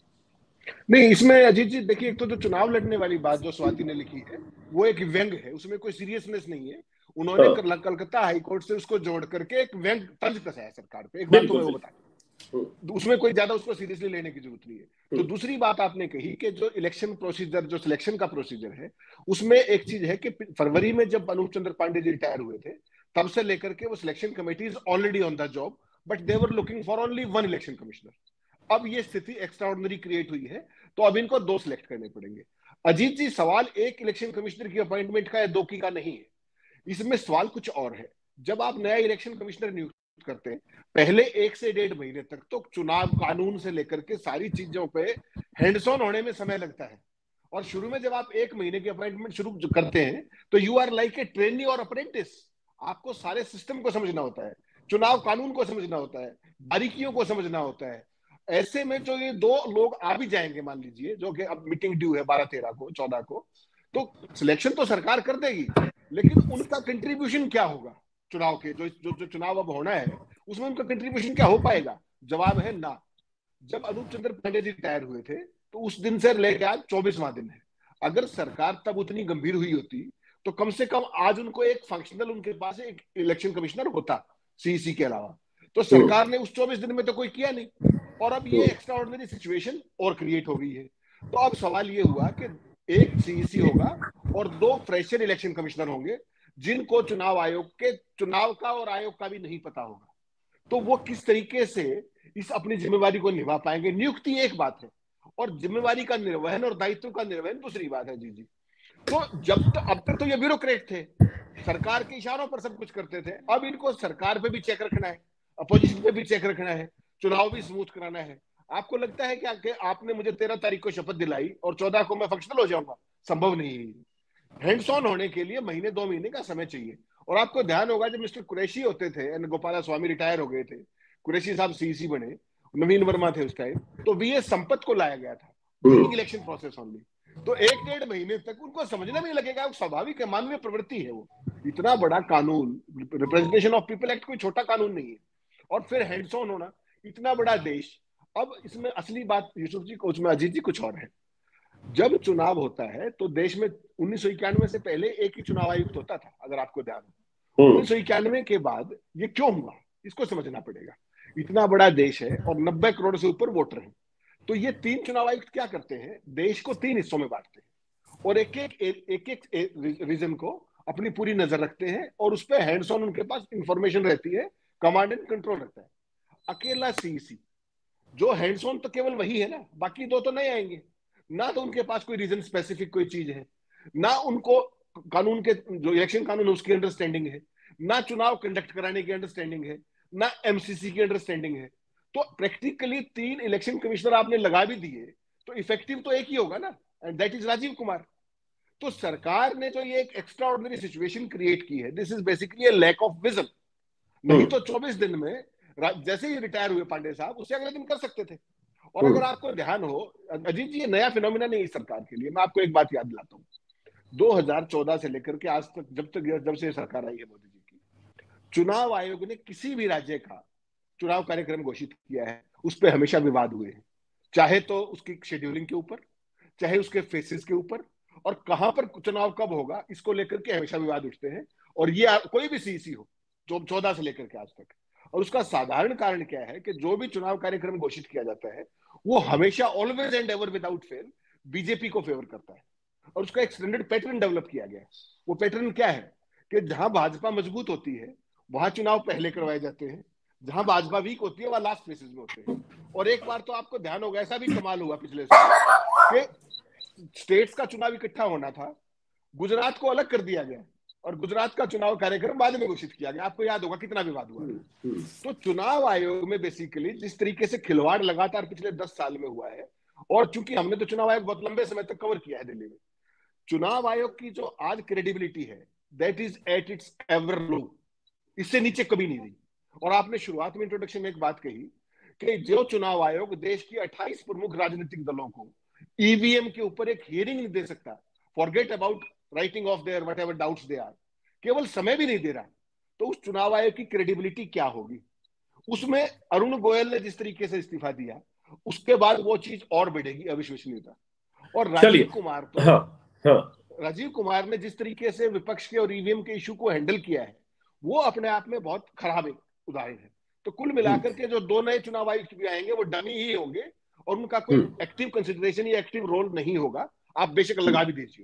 नहीं, इसमें अजीत जी देखिए, एक तो जो चुनाव लड़ने वाली बात जो स्वाति ने लिखी है वो एक व्यंग है, उसमें कोई सीरियसनेस नहीं है। उन्होंने कल, कलकत्ता हाईकोर्ट से उसको जोड़ करके एक व्यंग तंज कसा है सरकार पे। एक बात तो मैं वो बता, उसमें कोई ज्यादा उसको सीरियसली लेने की जरूरत नहीं है। तो दूसरी बात आपने कही कि जो इलेक्शन प्रोसीजर, जो सिलेक्शन का प्रोसीजर है, उसमें एक चीज है कि फरवरी में जब अनूप चंद्र पांडे जी रिटायर हुए थे, तब से लेकर के वो selection committee is already on the job, but they were looking for only one election commissioner. अब ये स्थिति एक्स्ट्राऑर्डिनरी क्रिएट हुई है, तो अब इनको दो सिलेक्ट करने पड़ेंगे। अजीत जी, सवाल एक इलेक्शन कमिश्नर की अपॉइंटमेंट का या दो की का नहीं है, इसमें सवाल कुछ और है। जब आप नया इलेक्शन कमिश्नर नियुक्त करते हैं, पहले एक से डेढ़ महीने तक तो चुनाव कानून से लेकर के सारी चीजों पे हैंड्स ऑन होने में समय लगता है। और शुरू में जब आप एक महीने की अपॉइंटमेंट शुरू करते हैं तो you are like a trainee और अप्रेंटिस। आपको सारे सिस्टम को समझना होता है, चुनाव कानून को समझना होता है, बारीकियों को समझना होता है। ऐसे में जो ये दो लोग आ भी जाएंगे, मान लीजिए, जो कि अब मीटिंग ड्यू है बारह तेरह को, चौदह को, तो सिलेक्शन तो सरकार कर देगी, लेकिन उनका कंट्रीब्यूशन क्या होगा चुनाव के, जो जो, जो चुनाव अब होना है उसमें उनका कंट्रीब्यूशन क्या हो पाएगा? जवाब है ना। जब अनूप चंद्र पांडे जी रिटायर हुए थे तो उस दिन से लेकर आज चौबीसवां दिन है। अगर सरकार तब उतनी गंभीर हुई होती तो कम से कम आज उनको एक फंक्शनल, उनके पास एक इलेक्शन कमिश्नर होता सीईसी के अलावा। तो सरकार ने उस चौबीस दिन में तो कोई किया नहीं, और अब ये एक्स्ट्राऑर्डिनरी सिचुएशन और क्रिएट हो गई है। तो अब सवाल ये हुआ कि एक सीईसी होगा और दो फ्रेशर इलेक्शन कमिश्नर होंगे, जिनको चुनाव आयोग के चुनाव का और आयोग का भी नहीं पता होगा। तो वो किस तरीके से इस अपनी जिम्मेवारी को निभा पाएंगे? नियुक्ति एक बात है, और जिम्मेवारी का निर्वहन और दायित्व का निर्वहन दूसरी बात है। जी जी तो जब तक अब तक तो ये ब्यूरोक्रेट थे, सरकार के इशारों पर सब कुछ करते थे। अब इनको सरकार पे भी चेक रखना है, अपोजिशन पे भी चेक रखना है, चुनाव भी स्मूथ कराना है। आपको लगता है क्या कि आपने मुझे तेरह तारीख को शपथ दिलाई और चौदह को मैं फंक्शनल हो जाऊंगा? संभव नहीं है। हैंड्स ऑन होने के लिए महीने दो महीने का समय चाहिए। और आपको ध्यान होगा जब मिस्टर कुरैशी होते थे, एन गोपाला स्वामी रिटायर हो गए थे, कुरैशी साहब सीईसी बने, नवीन वर्मा थे उस टाइम, तो वीएस संपत को लाया गया था ड्यूरिंग इलेक्शन प्रोसेस ओनली। तो एक डेढ़ महीने तक उनको समझने में लगेगा, स्वाभाविक है, मानवीय प्रवृत्ति है वो। इतना बड़ा कानून, रिप्रेजेंटेशन ऑफ पीपल एक्ट कोई छोटा कानून नहीं है, और फिर हैंड्स ऑन होना, इतना बड़ा देश। अब इसमें असली बात यूसुफ जी, कोच में अजीत जी, कुछ और है। जब चुनाव होता है तो देश में उन्नीस सौ इक्यानवे से पहले एक ही चुनाव आयुक्त होता था, अगर आपको ध्यान हो। उन्नीस सौ इक्यानवे के बाद ये क्यों हुआ, इसको समझना पड़ेगा। इतना बड़ा देश है और नब्बे करोड़ से ऊपर वोटर हैं, तो ये तीन चुनाव आयुक्त क्या करते हैं? देश को तीन हिस्सों में बांटते हैं और एक एक एक एक रीजन को अपनी पूरी नजर रखते हैं, और उस पर हैंड्स ऑन उनके पास इंफॉर्मेशन रहती है, कमांड एंड कंट्रोल रहता है। अकेला सीईसी जो हैंड्स ऑन तो केवल वही है ना, बाकी दो तो नहीं आएंगे ना। तो उनके पास कोई रीजन स्पेसिफिक कोई चीज है ना, उनको कानून के जो इलेक्शन कानून है उसकी अंडरस्टैंडिंग है ना, चुनाव कंडक्ट कराने की अंडरस्टैंडिंग है ना, एमसीसी की अंडरस्टैंडिंग है। तो प्रैक्टिकली तीन इलेक्शन कमिश्नर आपने लगा भी दिए तो इफेक्टिव तो एक ही होगा ना, and that is Rajiv Kumar. तो सरकार ने जो ये एक एक्स्ट्रा ऑर्डिनरी सिचुएशन क्रिएट की है, this is basically a lack of vision. नहीं तो चौबीस दिन में जैसे ही रिटायर हुए पांडे साहब, उससे अगले दिन कर सकते थे। और अगर आपको ध्यान हो अजीत जी, ये नया फिनोमिना नहीं है सरकार के लिए। मैं आपको एक बात याद दिलाता हूँ, दो हज़ार चौदह से लेकर के आज तक, जब तक जब से सरकार आई है मोदी जी की, चुनाव आयोग ने किसी भी राज्य का चुनाव कार्यक्रम घोषित किया है उस पर हमेशा विवाद हुए हैं, चाहे तो उसकी शेड्यूलिंग के ऊपर, चाहे उसके फेसेस के ऊपर, और कहां पर चुनाव कब होगा इसको लेकर के हमेशा विवाद उठते हैं। और ये कोई भी सीईसी हो जो चौदह से लेकर के आज तक, और उसका साधारण कारण क्या है कि जो भी चुनाव कार्यक्रम घोषित किया जाता है वो हमेशा always and ever without fail BJP को फेवर करता है, और उसका एक स्टैंडर्ड पैटर्न डेवलप किया गया है। वो पैटर्न क्या है कि जहां भाजपा मजबूत होती है वहां चुनाव पहले करवाए जाते हैं, जहां भाजपा वीक होती है वहां लास्ट फेसेस में होते हैं। और एक बार तो आपको ध्यान होगा, ऐसा भी कमाल हुआ पिछले साल कि स्टेट्स का चुनाव इकट्ठा होना था, गुजरात को अलग कर दिया गया और गुजरात का चुनाव कार्यक्रम बाद में घोषित किया गया। आपको याद होगा कितना विवाद हुआ। तो चुनाव आयोग में बेसिकली जिस तरीके से खिलवाड़ लगातार पिछले दस साल में हुआ है, और चूंकि हमने तो चुनाव आयोग बहुत लंबे समय तक कवर किया है दिल्ली में, चुनाव आयोग की जो आज क्रेडिबिलिटी है that is at its ever low, इससे नीचे कभी नहीं रही। और आपने शुरुआत में इंट्रोडक्शन में एक बात कही कि जो चुनाव आयोग देश की अट्ठाईस प्रमुख राजनीतिक दलों को ईवीएम के ऊपर एक हियरिंग नहीं दे सकता, forget about writing of their whatever doubts they are, केवल समय भी नहीं दे रहा, तो उस चुनाव आयोग की क्रेडिबिलिटी क्या होगी? उसमें अरुण गोयल ने जिस तरीके से इस्तीफा दिया, उसके बाद वो चीज और बढ़ेगी, अविश्वसनीयता। और राजीव कुमार तो हाँ, हाँ। राजीव कुमार ने जिस तरीके से विपक्ष के और ईवीएम के इशू को हैंडल किया है, वो अपने आप में बहुत खराब एक उदाहरण है। तो कुल मिलाकर के जो दो नए चुनाव आयुक्त भी आएंगे वो डमी ही होंगे और उनका कोई एक्टिव कंसिडरेशन या एक्टिव रोल नहीं होगा, आप बेशक लगा भी दीजिए।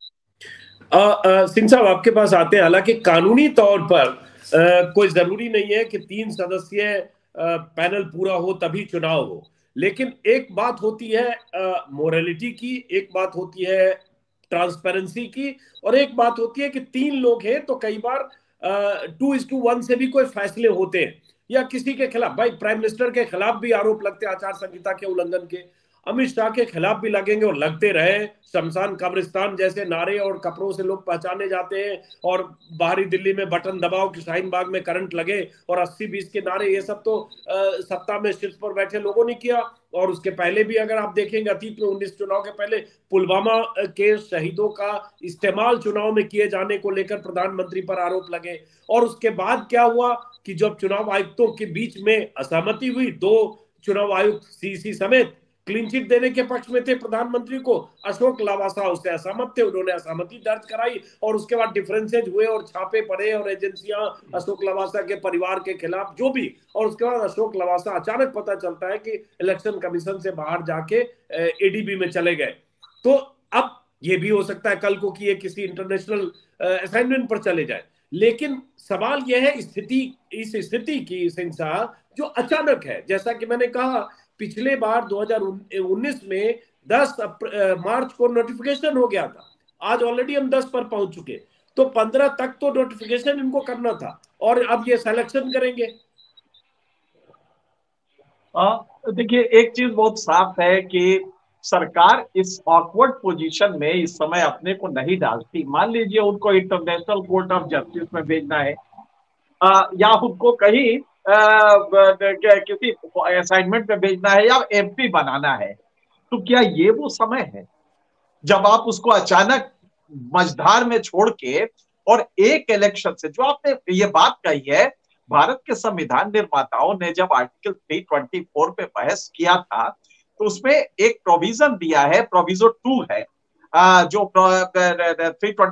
सिंह साहब आपके पास आते हैं। हालांकि कानूनी तौर पर आ, कोई जरूरी नहीं है कि तीन सदस्यीय पैनल पूरा हो तभी चुनाव हो, लेकिन एक बात होती है मोरालिटी की, एक बात होती है ट्रांसपेरेंसी की, और एक बात होती है कि तीन लोग हैं तो कई बार टू इज टू वन से भी कोई फैसले होते हैं, या किसी के खिलाफ, भाई प्राइम मिनिस्टर के खिलाफ भी आरोप लगते हैं आचार संहिता के उल्लंघन के, अमित शाह के खिलाफ भी लगेंगे और लगते रहे। शमशान कब्रिस्तान जैसे नारे और कपड़ों से लोग पहचाने जाते हैं, और बाहरी दिल्ली में बटन दबाओ कि शाहीन बाग में करंट लगे, और अस्सी बीस के नारे, ये सब तो आ, सत्ता में शीर्ष पर बैठे लोगों ने किया। और उसके पहले भी अगर आप देखेंगे अतीत में उन्नीस चुनाव के पहले पुलवामा के शहीदों का इस्तेमाल चुनाव में किए जाने को लेकर प्रधानमंत्री पर आरोप लगे। और उसके बाद क्या हुआ कि जब चुनाव आयुक्तों के बीच में असहमति हुई, दो चुनाव आयुक्त सीसी समेत क्लीन चिट देने के पक्ष में थे प्रधानमंत्री को, अशोक लवासा उससे असहमत थे, उन्होंने असहमति दर्ज कराई, और उसके बाद डिफरेंसेज हुए और छापे पड़े और एजेंसियां अशोक लवासा के परिवार के खिलाफ जो भी, और उसके बाद अशोक लवासा अचानक पता चलता है कि इलेक्शन कमीशन से बाहर जाके एडीबी में चले गए। तो अब ये भी हो सकता है कल को कि ये किसी इंटरनेशनल असाइनमेंट पर चले जाए, लेकिन सवाल यह है स्थिति, इस स्थिति की सिंह साहब जो अचानक है। जैसा कि मैंने कहा पिछले बार दो हज़ार उन्नीस में दस मार्च को नोटिफिकेशन हो गया था, आज ऑलरेडी हम दस पर पहुंच चुके, तो पंद्रह तक तो नोटिफिकेशन इनको करना था, और अब ये सिलेक्शन करेंगे। देखिए एक चीज बहुत साफ है कि सरकार इस ऑकवर्ड पोजीशन में इस समय अपने को नहीं डालती। मान लीजिए उनको इंटरनेशनल कोर्ट ऑफ जस्टिस में भेजना है, आ, या उनको कहीं किसी असाइनमेंट में भेजना है, या एमपी बनाना है, तो क्या ये वो समय है जब आप उसको अचानक मझधार में छोड़ के और एक इलेक्शन से, जो आपने ये बात कही है, भारत के संविधान निर्माताओं ने जब आर्टिकल तीन सौ चौबीस पे बहस किया था तो उसमें एक प्रोविजन दिया है, प्रोविजो टू है, जो तीन सौ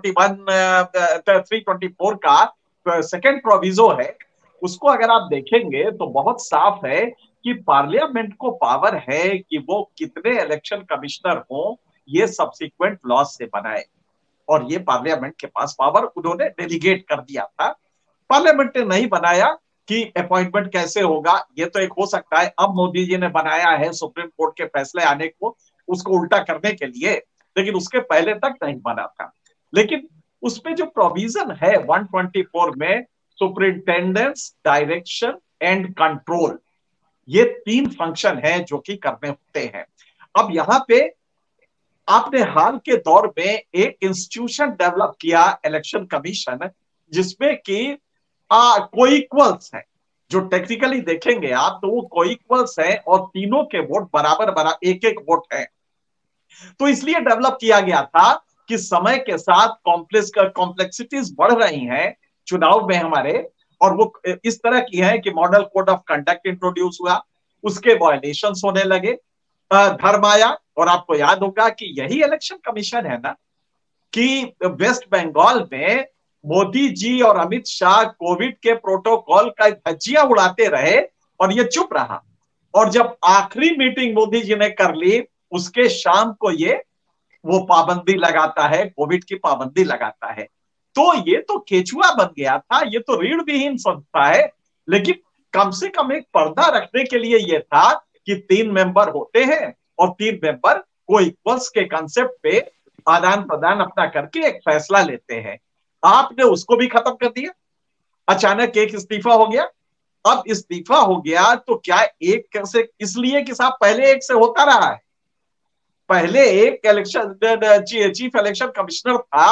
चौबीस का सेकेंड प्रोविजो है, उसको अगर आप देखेंगे तो बहुत साफ है कि पार्लियामेंट को पावर है कि वो कितने इलेक्शन कमिश्नर हों ये सब्सिक्वेंट लॉज से बनाए, और ये पार्लियामेंट के पास पावर उन्होंने डेलीगेट कर दिया था। पार्लियामेंट ने नहीं बनाया कि अपॉइंटमेंट कैसे होगा, ये तो एक हो सकता है अब मोदी जी ने बनाया है सुप्रीम कोर्ट के फैसले आने को उसको उल्टा करने के लिए, लेकिन उसके पहले तक नहीं बना था। लेकिन उसमें जो प्रोविजन है एक सौ चौबीस में, सुपरिंटेंडेंस, डायरेक्शन एंड कंट्रोल, ये तीन फंक्शन है जो कि करने होते हैं। अब यहां पे आपने हाल के दौर में एक इंस्टीट्यूशन डेवलप किया इलेक्शन कमीशन, जिसमें कि कोई इक्वल्स है, जो टेक्निकली देखेंगे आप तो वो कोई इक्वल्स है और तीनों के वोट बराबर बराबर एक एक वोट है। तो इसलिए डेवलप किया गया था कि समय के साथ कॉम्प्लेक्स कॉम्प्लेक्सिटीज बढ़ रही हैं चुनाव में हमारे, और वो इस तरह की है कि model code of conduct introduce हुआ, उसके वायलेशंस होने लगे, धर्म आया। और आपको याद होगा कि यही इलेक्शन कमीशन है ना कि वेस्ट बंगाल में मोदी जी और अमित शाह कोविड के प्रोटोकॉल का धज्जियां उड़ाते रहे और ये चुप रहा, और जब आखिरी मीटिंग मोदी जी ने कर ली उसके शाम को ये वो पाबंदी लगाता है, कोविड की पाबंदी लगाता है। तो ये तो केचुआ बन गया था, ये तो रीढ़ विहीन संस्था है, लेकिन कम से कम एक पर्दा रखने के लिए ये था कि तीन मेंबर होते हैं और तीन मेंबर को इक्वल्स के कंसेप्ट पे आदान प्रदान अपना करके एक फैसला लेते हैं। आपने उसको भी खत्म कर दिया, अचानक एक इस्तीफा हो गया। अब इस्तीफा हो गया तो क्या एक कैसे, इसलिए कि साहब पहले एक से होता रहा है, पहले एक इलेक्शन चीफ इलेक्शन कमिश्नर था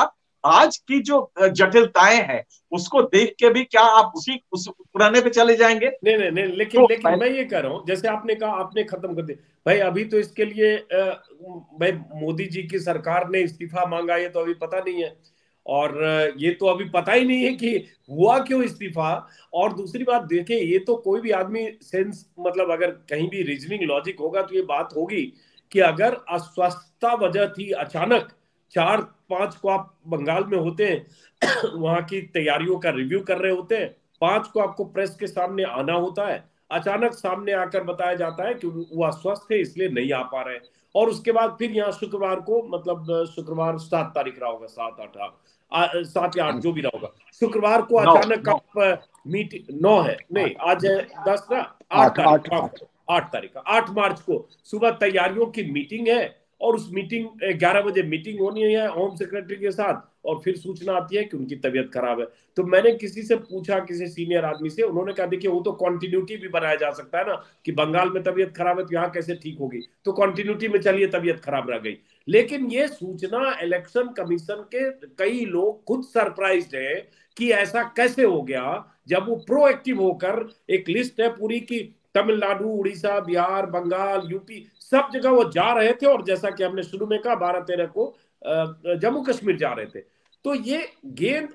आज की जो जटिलताएं हैं उसको देख के भी क्या आप उसी उस पुराने पे चले जाएंगे? नहीं नहीं नहीं, लेकिन तो लेकिन मैं ये कह रहा हूं, जैसे आपने कहा आपने खत्म कर दिया भाई, अभी तो इसके लिए अ, भाई मोदी जी की सरकार ने इस्तीफा मांगा, ये तो अभी पता नहीं है, और अ, ये तो अभी पता ही नहीं है कि हुआ क्यों इस्तीफा। और दूसरी बात देखिए, ये तो कोई भी आदमी सेंस, मतलब अगर कहीं भी रीजनिंग लॉजिक होगा तो ये बात होगी कि अगर अस्वस्थता वजह थी अचानक, चार पांच को आप बंगाल में होते हैं वहां की तैयारियों का रिव्यू कर रहे होते हैं, पांच को आपको प्रेस के सामने आना होता है, अचानक सामने आकर बताया जाता है कि वो अस्वस्थ है इसलिए नहीं आ पा रहे हैं, और उसके बाद फिर यहाँ शुक्रवार को, मतलब शुक्रवार सात तारीख रहा होगा, सात आठ सात या आठ जो भी रहा होगा, शुक्रवार को अचानक आप मीटिंग, नौ है नहीं आज है दस ना, आठ तारीख आठ तारीख का आठ मार्च को सुबह तैयारियों की मीटिंग है, और उस मीटिंग ग्यारह बजे मीटिंग होनी है होम सेक्रेटरी के साथ, और फिर सूचना आती है कि उनकी तबीयत खराब है। तो मैंने किसी से पूछा, किसी सीनियर आदमी से, उन्होंने कहा देखिए वो तो कॉन्टिन्यूटी भी बनाया जा सकता है ना, कि बंगाल में तबीयत खराब है तो यहाँ कैसे ठीक होगी, तो कॉन्टिन्यूटी में चलिए तबीयत खराब रह गई। लेकिन ये सूचना इलेक्शन कमीशन के कई लोग खुद सरप्राइज्ड है कि ऐसा कैसे हो गया, जब वो प्रोएक्टिव होकर एक लिस्ट है पूरी की तमिलनाडु, उड़ीसा, बिहार, बंगाल, यूपी, सब जगह वो जा रहे थे, और जैसा कि हमने शुरू में कहा बारह तेरह को जम्मू कश्मीर जा रहे थे। तो ये गेंद,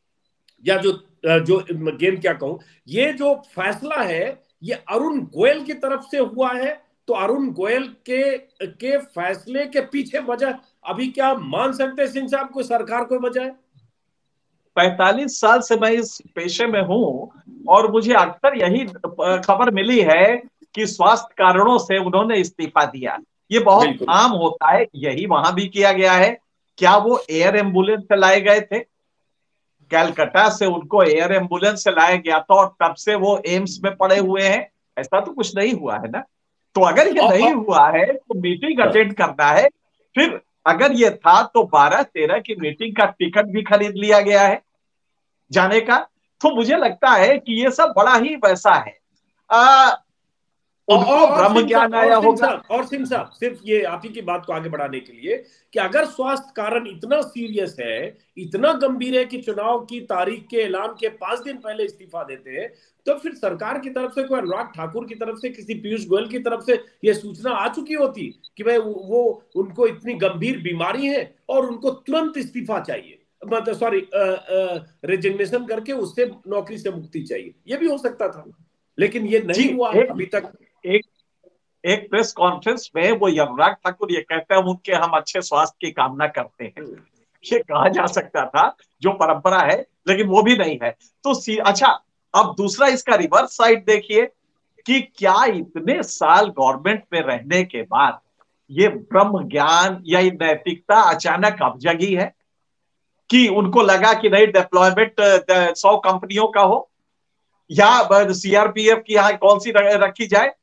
या जो जो गेंद क्या कहूं, ये जो फैसला है ये अरुण गोयल की तरफ से हुआ है, तो अरुण गोयल के के फैसले के पीछे वजह अभी क्या मान सकते हैं सिंह साहब, को सरकार कोई वजह है? पैंतालीस साल से मैं इस पेशे में हूं और मुझे अक्सर यही खबर मिली है कि स्वास्थ्य कारणों से उन्होंने इस्तीफा दिया। ये बहुत आम होता है, यही वहां भी किया गया है। क्या वो एयर एम्बुलेंस से लाए गए थे? कलकत्ता से उनको एयर एम्बुलेंस से लाया गया था और तब से वो एम्स में पड़े हुए हैं? ऐसा तो कुछ नहीं हुआ है ना। तो अगर ये नहीं हुआ है तो मीटिंग अटेंड करना है। फिर अगर ये था तो बारह तेरह की मीटिंग का टिकट भी खरीद लिया गया है जाने का। तो मुझे लगता है कि ये सब बड़ा ही वैसा है, आ, उनको ब्रह्म ज्ञान आया होगा। और सिंह साहब, सिर्फ ये आप ही की बात को आगे बढ़ाने के लिए कि अगर स्वास्थ्य कारण इतना सीरियस है, इतना गंभीर है कि चुनाव की तारीख के ऐलान के पांच दिन पहले इस्तीफा देते हैं, तो फिर सरकार की तरफ से, कोई अनुराग ठाकुर की तरफ से, किसी पीयूष गोयल की तरफ से यह सूचना आ चुकी होती कि भाई वो उनको इतनी गंभीर बीमारी है और उनको तुरंत इस्तीफा चाहिए, मतलब सॉरी रेजिग्नेशन करके उससे नौकरी से मुक्ति चाहिए, ये भी हो सकता था, लेकिन ये नहीं हुआ अभी तक। एक एक प्रेस कॉन्फ्रेंस में वो अनुराग ठाकुर ये कहते हैं उनके हम अच्छे स्वास्थ्य की कामना करते हैं, ये कहा जा सकता था जो परंपरा है, लेकिन वो भी नहीं है। तो अच्छा, अब दूसरा इसका रिवर्स साइड देखिए कि क्या इतने साल गवर्नमेंट में रहने के बाद ये ब्रह्म ज्ञान या ये नैतिकता अचानक अब जगी है कि उनको लगा कि नहीं डिप्लॉयमेंट सौ कंपनियों का हो, या सीआरपीएफ की यहाँ कौन सी रखी जाए,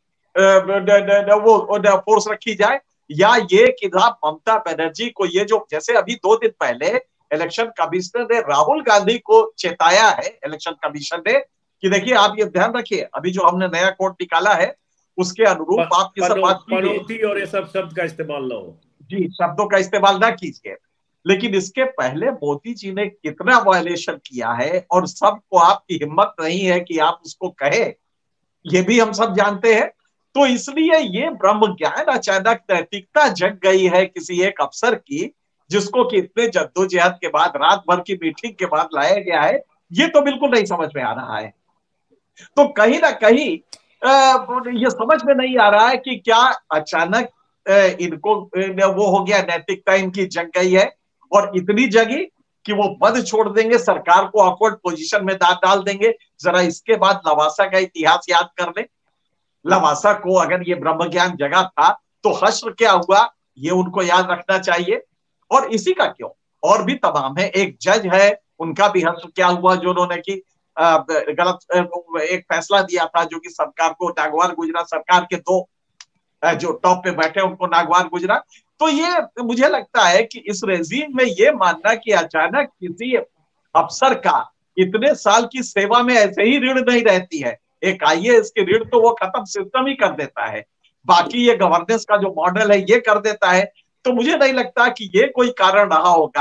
वो फोर्स रखी जाए, या ये कि ममता बनर्जी को ये जो, जैसे अभी दो दिन पहले इलेक्शन कमिश्नर ने राहुल गांधी को चेताया है, इलेक्शन कमीशन ने, कि देखिए आप ये ध्यान रखिए अभी जो हमने नया कोड निकाला है उसके अनुरूप आप ये सब बात कीजिए और ये सब शब्द का इस्तेमाल ना हो, जी शब्दों का इस्तेमाल ना कीजिए। लेकिन इसके पहले मोदी जी ने कितना वायलेशन किया है और सबको आपकी हिम्मत नहीं है कि आप उसको कहे, ये भी हम सब जानते हैं। तो इसलिए ये ब्रह्म ज्ञान अचानक नैतिकता जग गई है किसी एक अफसर की, जिसको कि इतने जद्दोजहद के बाद, रात भर की मीटिंग के बाद लाया गया है, ये तो बिल्कुल नहीं समझ में आ रहा है। तो कहीं ना कहीं ये समझ में नहीं आ रहा है कि क्या अचानक इनको वो हो गया, नैतिकता इनकी जग गई है और इतनी जगी कि वो पद छोड़ देंगे, सरकार को ऑकवर्ड पोजीशन में डाल देंगे। जरा इसके बाद लवासा का इतिहास याद कर ले। लवासा को अगर ये ब्रह्म ज्ञान जगा था तो हश्र क्या हुआ, ये उनको याद रखना चाहिए। और इसी का क्यों, और भी तमाम है। एक जज है, उनका भी हश्र क्या हुआ जो उन्होंने की गलत एक फैसला दिया था जो कि सरकार को नागवार गुजरा, सरकार के दो जो टॉप पे बैठे उनको नागवार गुजरा। तो ये मुझे लगता है कि इस रेजीम में ये मानना कि अचानक किसी अफसर का इतने साल की सेवा में ऐसे ही ऋण नहीं रहती है, एक आईएएस की ऋण तो वो खत्म सिस्टम ही कर देता है, बाकी ये गवर्नेंस का जो मॉडल है ये कर देता है। तो मुझे नहीं लगता कि ये कोई कारण रहा होगा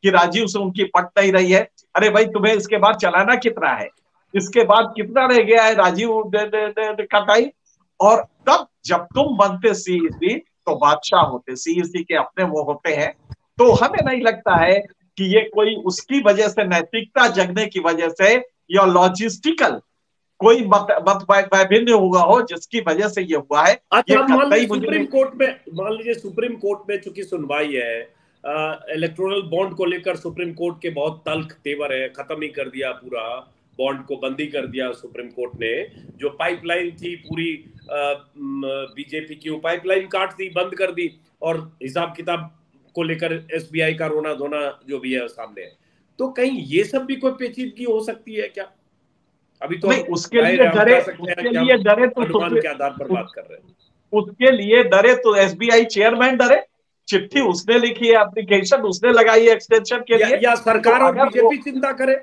कि राजीव से उनकी पट नहीं रही है। अरे भाई तुम्हें इसके बाद चलाना कितना है, इसके बाद कितना रह गया है राजीव का टाइम। और तब जब तुम बनते सीईसी तो बादशाह होते, सीईसी के अपने वो होते हैं। तो हमें नहीं लगता है कि ये कोई उसकी वजह से, नैतिकता जगने की वजह से या लॉजिस्टिकल कोई मत मत वैभिन्न हुआ हो जिसकी वजह से ये हुआ है। अच्छा, ये अब मान लीजिए मुझे सुप्रीम कोर्ट में मान लीजिए सुप्रीम कोर्ट में चूंकि सुनवाई है, इलेक्टोरल बॉन्ड को लेकर सुप्रीम कोर्ट के बहुत तल्ख तेवर है, खत्म ही कर दिया, पूरा बॉन्ड को बंदी कर दिया सुप्रीम कोर्ट ने। जो पाइपलाइन थी पूरी बीजेपी की, वो पाइपलाइन काट दी, बंद कर दी, और हिसाब किताब को लेकर एसबीआई का रोना धोना जो भी है सामने है। तो कहीं ये सब भी कोई पेचीदगी हो सकती है क्या? अभी तो नहीं, उसके लिए डरे, उसके लिए डरे तो अनुमान के आधार पर बात कर रहे हैं। उसके लिए डरे तो एसबीआई चेयरमैन डरे, चिट्ठी उसने लिखी है, एप्लीकेशन उसने लगाई है एक्सटेंशन के लिए, या, या सरकार तो और बीजेपी चिंता करे।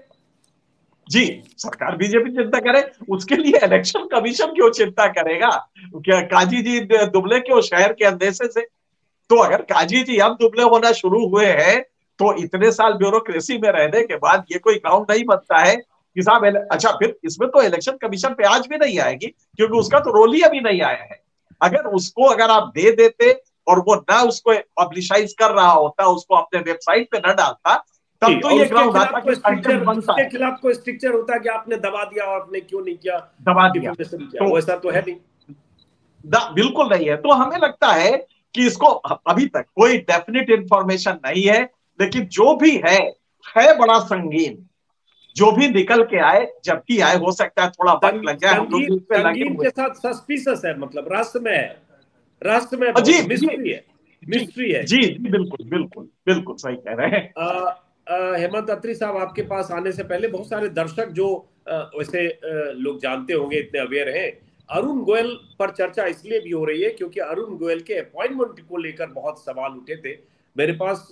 जी, सरकार बीजेपी चिंता करे, उसके लिए इलेक्शन कमीशन क्यों चिंता करेगा? क्या काजी जी दुबले क्यों शहर के अंदेशे से? तो अगर काजी जी अब दुबले होना शुरू हुए हैं तो इतने साल ब्यूरोक्रेसी में रहने के बाद ये कोई ग्राउंड नहीं बनता है कि साहब, अच्छा फिर इसमें तो इलेक्शन कमीशन पे आज भी नहीं आएगी, क्योंकि उसका तो रोल ही अभी नहीं आया है। अगर उसको अगर आप दे देते और वो ना उसको पब्लिसाइज कर रहा होता, उसको अपने वेबसाइट पे न डालता, तब तो ये ग्राउंड आता कि कंटेंट बनता है। उसके खिलाफ कोई स्ट्रिक्चर होता है कि आपने दबा दिया और आपने क्यों नहीं किया, दबा दिया, तो वैसा तो है नहीं, बिल्कुल नहीं है। तो हमें लगता है कि इसको अभी तक कोई डेफिनेट इंफॉर्मेशन नहीं है, लेकिन जो भी है है बड़ा संगीन। जो भी निकल के आए, जब भी आए, हो सकता है थोड़ा वक्त लग जाए, हम लोग इस पे लगे हुए के साथ सस्पिशियस है, मतलब रहस्यमय है, रहस्यमय जी, मिस्ट्री है, मिस्ट्री है। जी जी बिल्कुल बिल्कुल बिल्कुल सही कह रहे हैं। हेमंत अत्री साहब, आपके पास आने से पहले बहुत सारे दर्शक जो आ, वैसे आ, लोग जानते होंगे, इतने अवेयर हैं, अरुण गोयल पर चर्चा इसलिए भी हो रही है क्योंकि अरुण गोयल के अपॉइंटमेंट को लेकर बहुत सवाल उठे थे। मेरे पास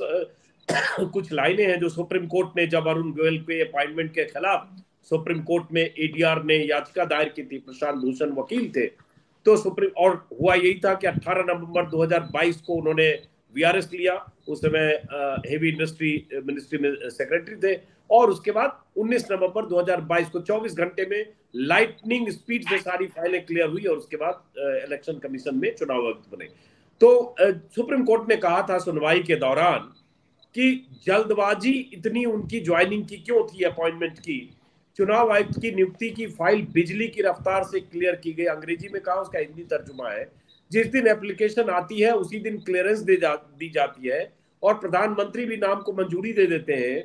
कुछ लाइनें हैं जो सुप्रीम कोर्ट ने, जब अरुण गोयल के अपॉइंटमेंट के खिलाफ सुप्रीम कोर्ट में एडीआर ने याचिका दायर की थी, प्रशांत भूषण वकील थे, तो सुप्रीम, और हुआ यही था कि अठारह नवंबर दो हज़ार बाईस को उन्होंने वीआरएस लिया, उस समय हेवी इंडस्ट्री मिनिस्ट्री में सेक्रेटरी थे, और उसके बाद उन्नीस नवंबर दो हज़ार बाईस को चौबीस घंटे में लाइटनिंग स्पीड से सारी फाइलें क्लियर हुई, और उसके बाद इलेक्शन कमीशन में चुनाव आयुक्त बने। तो सुप्रीम कोर्ट ने कहा था सुनवाई के दौरान कि जल्दबाजी इतनी उनकी ज्वाइनिंग की क्यों थी, अपॉइंटमेंट की, चुनाव आयुक्त की नियुक्ति की फाइल बिजली की रफ्तार से क्लियर की गई, अंग्रेजी में कहा, उसका हिंदी तर्जुमा है, जिस दिन एप्लीकेशन आती है उसी दिन क्लियरेंस दे जा, दी जाती है, और प्रधानमंत्री भी नाम को मंजूरी दे देते हैं।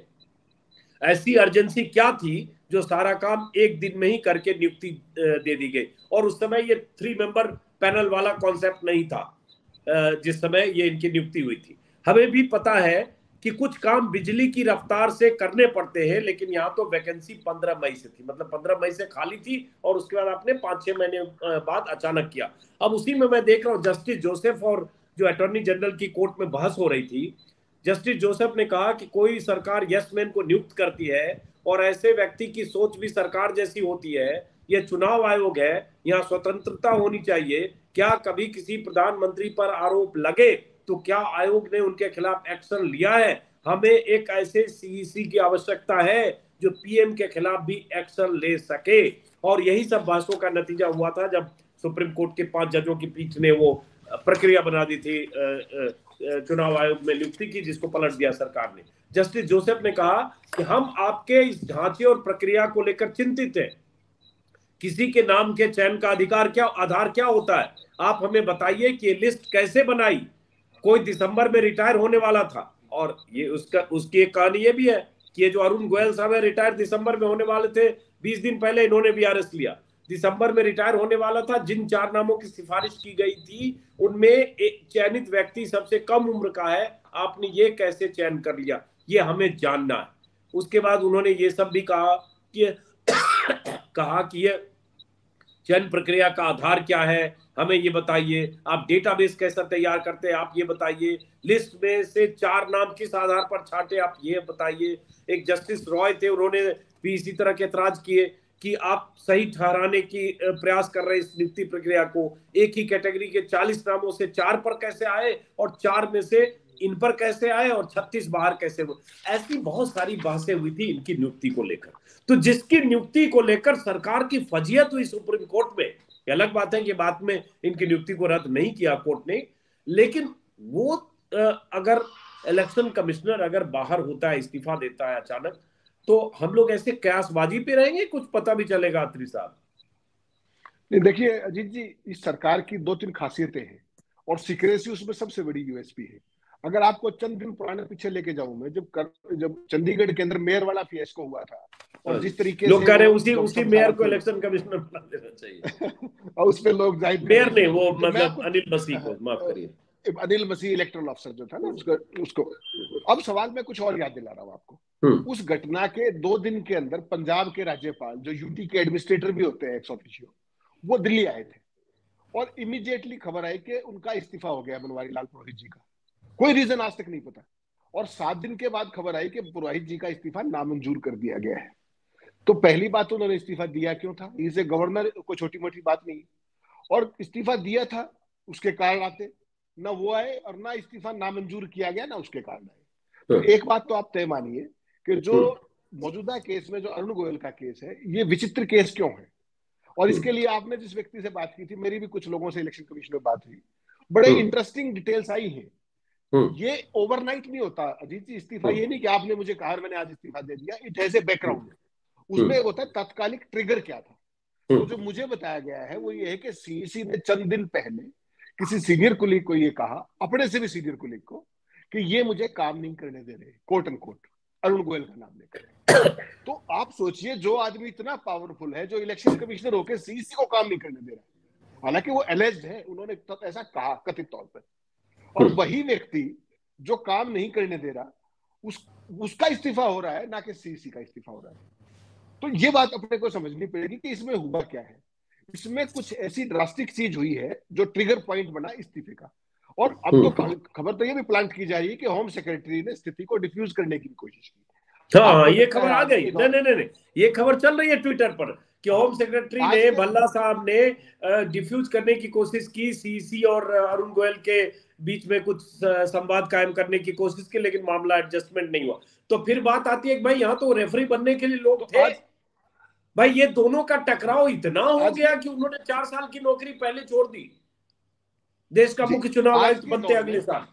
ऐसी अर्जेंसी क्या थी जो सारा काम एक दिन में ही करके नियुक्ति दे दी गई? और उस समय ये थ्री मेंबर पैनल वाला कॉन्सेप्ट नहीं था जिस समय ये इनकी नियुक्ति हुई थी। हमें भी पता है कि कुछ काम बिजली की रफ्तार से करने पड़ते हैं, लेकिन यहाँ तो वैकेंसी पंद्रह मई से थी, मतलब पंद्रह मई से खाली थी, और उसके बाद आपने पांच छह महीने बाद अचानक किया। अब उसी में मैं देख रहा हूँ जस्टिस जोसेफ और जो अटॉर्नी जनरल की कोर्ट में बहस हो रही थी, जस्टिस जोसेफ ने कहा कि कोई सरकार यस मैन को नियुक्त करती है और ऐसे व्यक्ति की सोच भी सरकार जैसी होती है, यह चुनाव आयोग है, यहाँ स्वतंत्रता होनी चाहिए। क्या कभी किसी प्रधानमंत्री पर आरोप लगे तो क्या आयोग ने उनके खिलाफ एक्शन लिया है? हमें एक ऐसे सीईसी की आवश्यकता है जो पीएम के खिलाफ भी एक्शन ले सके। और यही सब बहसों का नतीजा हुआ था जब सुप्रीम कोर्ट के पांच जजों की पीठ ने वो प्रक्रिया बना दी थी चुनाव आयोग में नियुक्ति की, जिसको पलट दिया सरकार ने। जस्टिस जोसेफ ने कहा कि हम आपके इस ढांचे और प्रक्रिया को लेकर चिंतित हैं। किसी के नाम के चयन का अधिकार क्या, आधार क्या होता है? आप हमें बताइए कि ये लिस्ट कैसे बनाई? कोई दिसंबर में रिटायर होने वाला था, और ये उसका उसकी एक कहानी ये भी है कि ये जो अरुण गोयल साहब है, रिटायर दिसंबर में होने वाले थे, बीस दिन पहले इन्होंने भी आरएस लिया, दिसंबर में रिटायर होने वाला था। जिन चार नामों की सिफारिश की गई थी उनमें एक चयनित व्यक्ति सबसे कम उम्र का है, आपने ये कैसे चयन कर लिया, ये हमें जानना है। उसके बाद उन्होंने ये सब भी कहा कि कहा कि ये चयन प्रक्रिया का आधार क्या है, हमें ये बताइए, आप डेटाबेस कैसा तैयार करते हैं, आप ये बताइए, लिस्ट में से चार नाम किस आधार पर छांटे, आप ये बताइए। एक जस्टिस रॉय थे, उन्होंने भी इसी तरह के एतराज किए कि आप सही ठहराने की प्रयास कर रहे इस नियुक्ति प्रक्रिया को, एक ही कैटेगरी के चालीस नामों से चार पर कैसे आए और चार में से इन पर कैसे आए और छत्तीस बाहर कैसे हुए, ऐसी बहुत सारी बहसें हुई थी इनकी नियुक्ति को लेकर। तो जिसकी नियुक्ति को लेकर सरकार की फजीयत हुई सुप्रीम कोर्ट में, ये अलग बात है कि बाद में इनकी नियुक्ति को रद्द नहीं किया कोर्ट ने, लेकिन वो अगर इलेक्शन कमिश्नर अगर बाहर होता है, इस्तीफा देता है अचानक, तो हम लोग ऐसे कयासबाजी पे रहेंगे, कुछ पता भी चलेगा अत्री साहब? नहीं, देखिए अजीत जी, इस सरकार की दो तीन खासियतें हैं और सीक्रेसी उसमें सबसे बड़ी यूएसपी है। अगर आपको चंद दिन पुराने पीछे लेके जाऊं मैं, जब कर, जब चंडीगढ़ के अंदर मेयर वाला फियास्को हुआ था और जिस तरीके लोग से कह रहे हैं उसी उसी मेयर को इलेक्शन कमिश्नर बना देना चाहिए और उस पे लोग जाहिर मेयर नहीं, वो मतलब अनिल मसीह को, माफ करिए, अनिल मसीह इलेक्टोरल अफसर जो था ना उसको उसको अब सवाल मैं कुछ और याद दिला रहा हूँ आपको। उस घटना के दो दिन के अंदर पंजाब के राज्यपाल, जो यूटी के एडमिनिस्ट्रेटर भी होते हैं एक्स ऑफिशियो, वो दिल्ली आए थे और इमीडिएटली खबर आई कि उनका इस्तीफा हो गया बनवारी लाल पुरोहित जी का। कोई रीजन आज तक नहीं पता। और सात दिन के बाद खबर आई कि पुरोहित जी का इस्तीफा नामंजूर कर दिया गया है। तो पहली बात, उन्होंने इस्तीफा दिया क्यों था? इसे गवर्नर को छोटी मोटी बात नहीं, और इस्तीफा दिया था उसके कारण आते, ना वो आए और ना इस्तीफा नामंजूर किया गया ना उसके कारण आए। तो एक बात तो आप तय मानिए कि जो मौजूदा केस में जो अरुण गोयल का केस है, ये विचित्र केस क्यों है? और इसके लिए आपने जिस व्यक्ति से बात की थी, मेरी भी कुछ लोगों से इलेक्शन कमीशन में बात हुई, बड़े इंटरेस्टिंग डिटेल्स आई हैं। ये ओवरनाइट नहीं होता अजीत जी इस्तीफा। ये नहीं कि आपने मुझे कहा मैंने आज इस्तीफा दे दिया। It has a background. उसमें होता है तात्कालिक ट्रिगर क्या था। तो जो मुझे बताया गया है वो ये है कि सीईसी ने चंद दिन पहले किसी सीनियर कुलीग को ये कहा, अपने से भी सीनियर कुलीग को, कि ये मुझे काम नहीं करने दे रहे, quote and quote, Arun Goyal का नाम लेकर। तो आप सोचिए, जो आदमी इतना पावरफुल है, जो इलेक्शन कमिश्नर होकर सीईसी को काम नहीं करने दे रहा, हालांकि वो एलेज्ड है, उन्होंने तब ऐसा कहा कथित तौर पर, और वही व्यक्ति जो काम नहीं करने दे रहा, उस उसका इस्तीफा हो रहा है, ना कि सीईसी का इस्तीफा हो रहा है। तो ये बात अपने को समझनी पड़ेगी कि इसमें हुआ क्या है। इसमें कुछ ऐसी ड्रास्टिक चीज हुई है जो ट्रिगर पॉइंट बना इस्तीफे का। और अब तो खबर तो ये भी प्लांट की जा रही है कि होम सेक्रेटरी ने स्थिति को डिफ्यूज करने की कोशिश की। हाँ, ये खबर आ गई। नहीं नहीं नहीं, ये खबर चल रही है ट्विटर पर कि होम सेक्रेटरी ने, भल्ला साहब ने डिफ्यूज करने की कोशिश की, सीईसी और अरुण गोयल के बीच में कुछ संवाद कायम करने की कोशिश की, लेकिन मामला एडजस्टमेंट नहीं हुआ। तो फिर बात आती है कि भाई यहाँ तो रेफरी बनने के लिए लोग थे भाई, ये दोनों का टकराव इतना हो गया कि उन्होंने चार साल की नौकरी पहले छोड़ दी, देश का मुख्य चुनाव आयुक्त बनते अगले साल।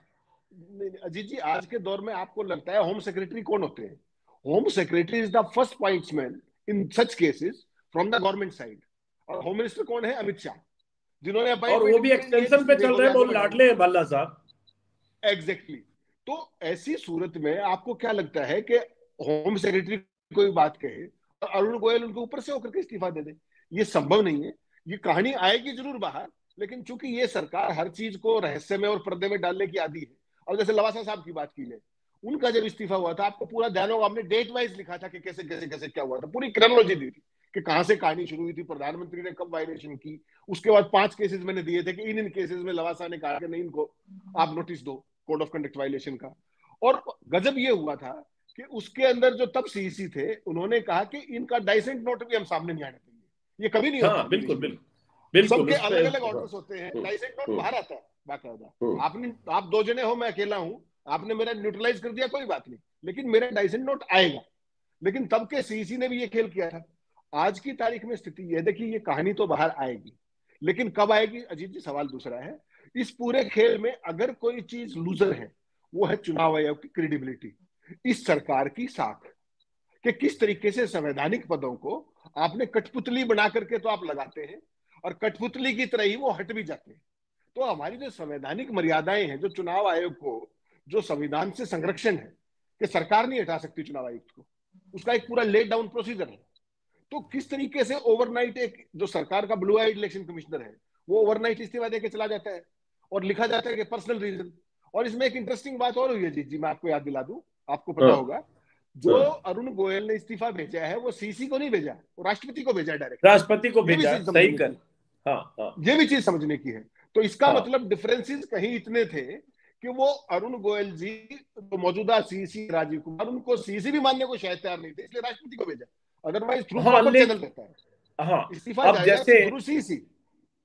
अजीत जी, आज के दौर में आपको लगता है होम सेक्रेटरी कौन होते हैं? Home secretary is the first pointsman in such cases from the government side. और होम मिनिस्टर कौन है? अमित शाह, जिन्होंने और वो भी एक्सटेंशन पे चल रहे हैं, वो लाडले हैं भल्ला साहब। एग्जैक्टली। तो ऐसी सूरत में आपको क्या लगता है कि होम सेक्रेटरी कोई बात कहे और अरुण गोयल उनके ऊपर से होकर के इस्तीफा दे दे? ये संभव नहीं है। ये कहानी आएगी जरूर बाहर, लेकिन चूंकि ये सरकार हर चीज को रहस्य में और पर्दे में डालने की आदी है। और जैसे लवासा साहब की बात की ले, उनका जब इस्तीफा हुआ था, आपको पूरा ध्यान होगा, आपने डेट वाइज लिखा था कि कैसे कैसे कैसे क्या हुआ था, पूरी क्रोनोलॉजी दी थी कि कहां से कहानी शुरू हुई थी, प्रधानमंत्री ने कब वायलेशन की। उसके बाद पांच केसेस मैंने दिए थे कि इन इन केसेस में लवासा ने कहा कि नहीं, इनको आप नोटिस दो कोड ऑफ कंडक्ट वायलेशन का। और गजब ये हुआ था कि उसके अंदर जो तब सीईसी थे, उन्होंने कहा कि इनका डाइसेंट नोट भी हम सामने नहीं आने देंगे। ये कभी नहीं होता। बिल्कुल बिल्कुल बिल्कुल, सबके अलग अलग ऑर्डर्स होते हैं, डाइसेंट नोट बाहर आता है बाकायदा। आपने आप दो जने हो, मैं अकेला हूं, आपने मेरा न्यूट्रलाइज कर दिया, कोई बात नहीं, लेकिन मेरा डाइसेंट नोट आएगा। लेकिन तब के सीईसी ने भी ये खेल किया था। आज की तारीख में स्थिति ये देखिए, ये कहानी तो बाहर आएगी, लेकिन कब आएगी अजीत जी, सवाल दूसरा है। इस पूरे खेल में अगर कोई चीज लूजर है, वो है चुनाव आयोग की क्रेडिबिलिटी, इस सरकार की साख, कि किस तरीके से संवैधानिक पदों को आपने कठपुतली बना करके तो आप लगाते हैं और कठपुतली की तरह ही वो हट भी जाते हैं। तो हमारी जो संवैधानिक मर्यादाएं हैं, जो चुनाव आयोग को, जो संविधान से संरक्षण है कि सरकार नहीं हटा सकती चुनाव आयुक्त को, उसका एक पूरा लेट डाउन प्रोसीजर है। तो किस तरीके से ओवरनाइट एक जो सरकार का ब्लू आइड इलेक्शन कमिश्नर है, वो ओवरनाइट इस्तीफा देके चला जाता है और लिखा जाता है कि पर्सनल रीजन। और इसमें एक इंटरेस्टिंग बात और हुई है जी जी मैं आपको याद दिला दूं, आपको पता होगा, जो अरुण गोयल ने इस्तीफा भेजा है वो सीसी को नहीं भेजा, वो राष्ट्रपति को भेजा, डायरेक्ट राष्ट्रपति को भेजा। सही कर, हाँ हाँ, ये भी चीज समझने की है। तो इसका हाँ। मतलब डिफरेंसेस कहीं इतने थे कि वो अरुण गोयल जी, तो मौजूदा सीसी राजीव कुमार, उनको सीसी भी मानने को शायद तैयार नहीं थे, इसलिए राष्ट्रपति को भेजा। अदरवाइज थ्रू प्रॉपर चैनल रहता है। हाँ, इस्तीफा जैसे थ्रू सीसी।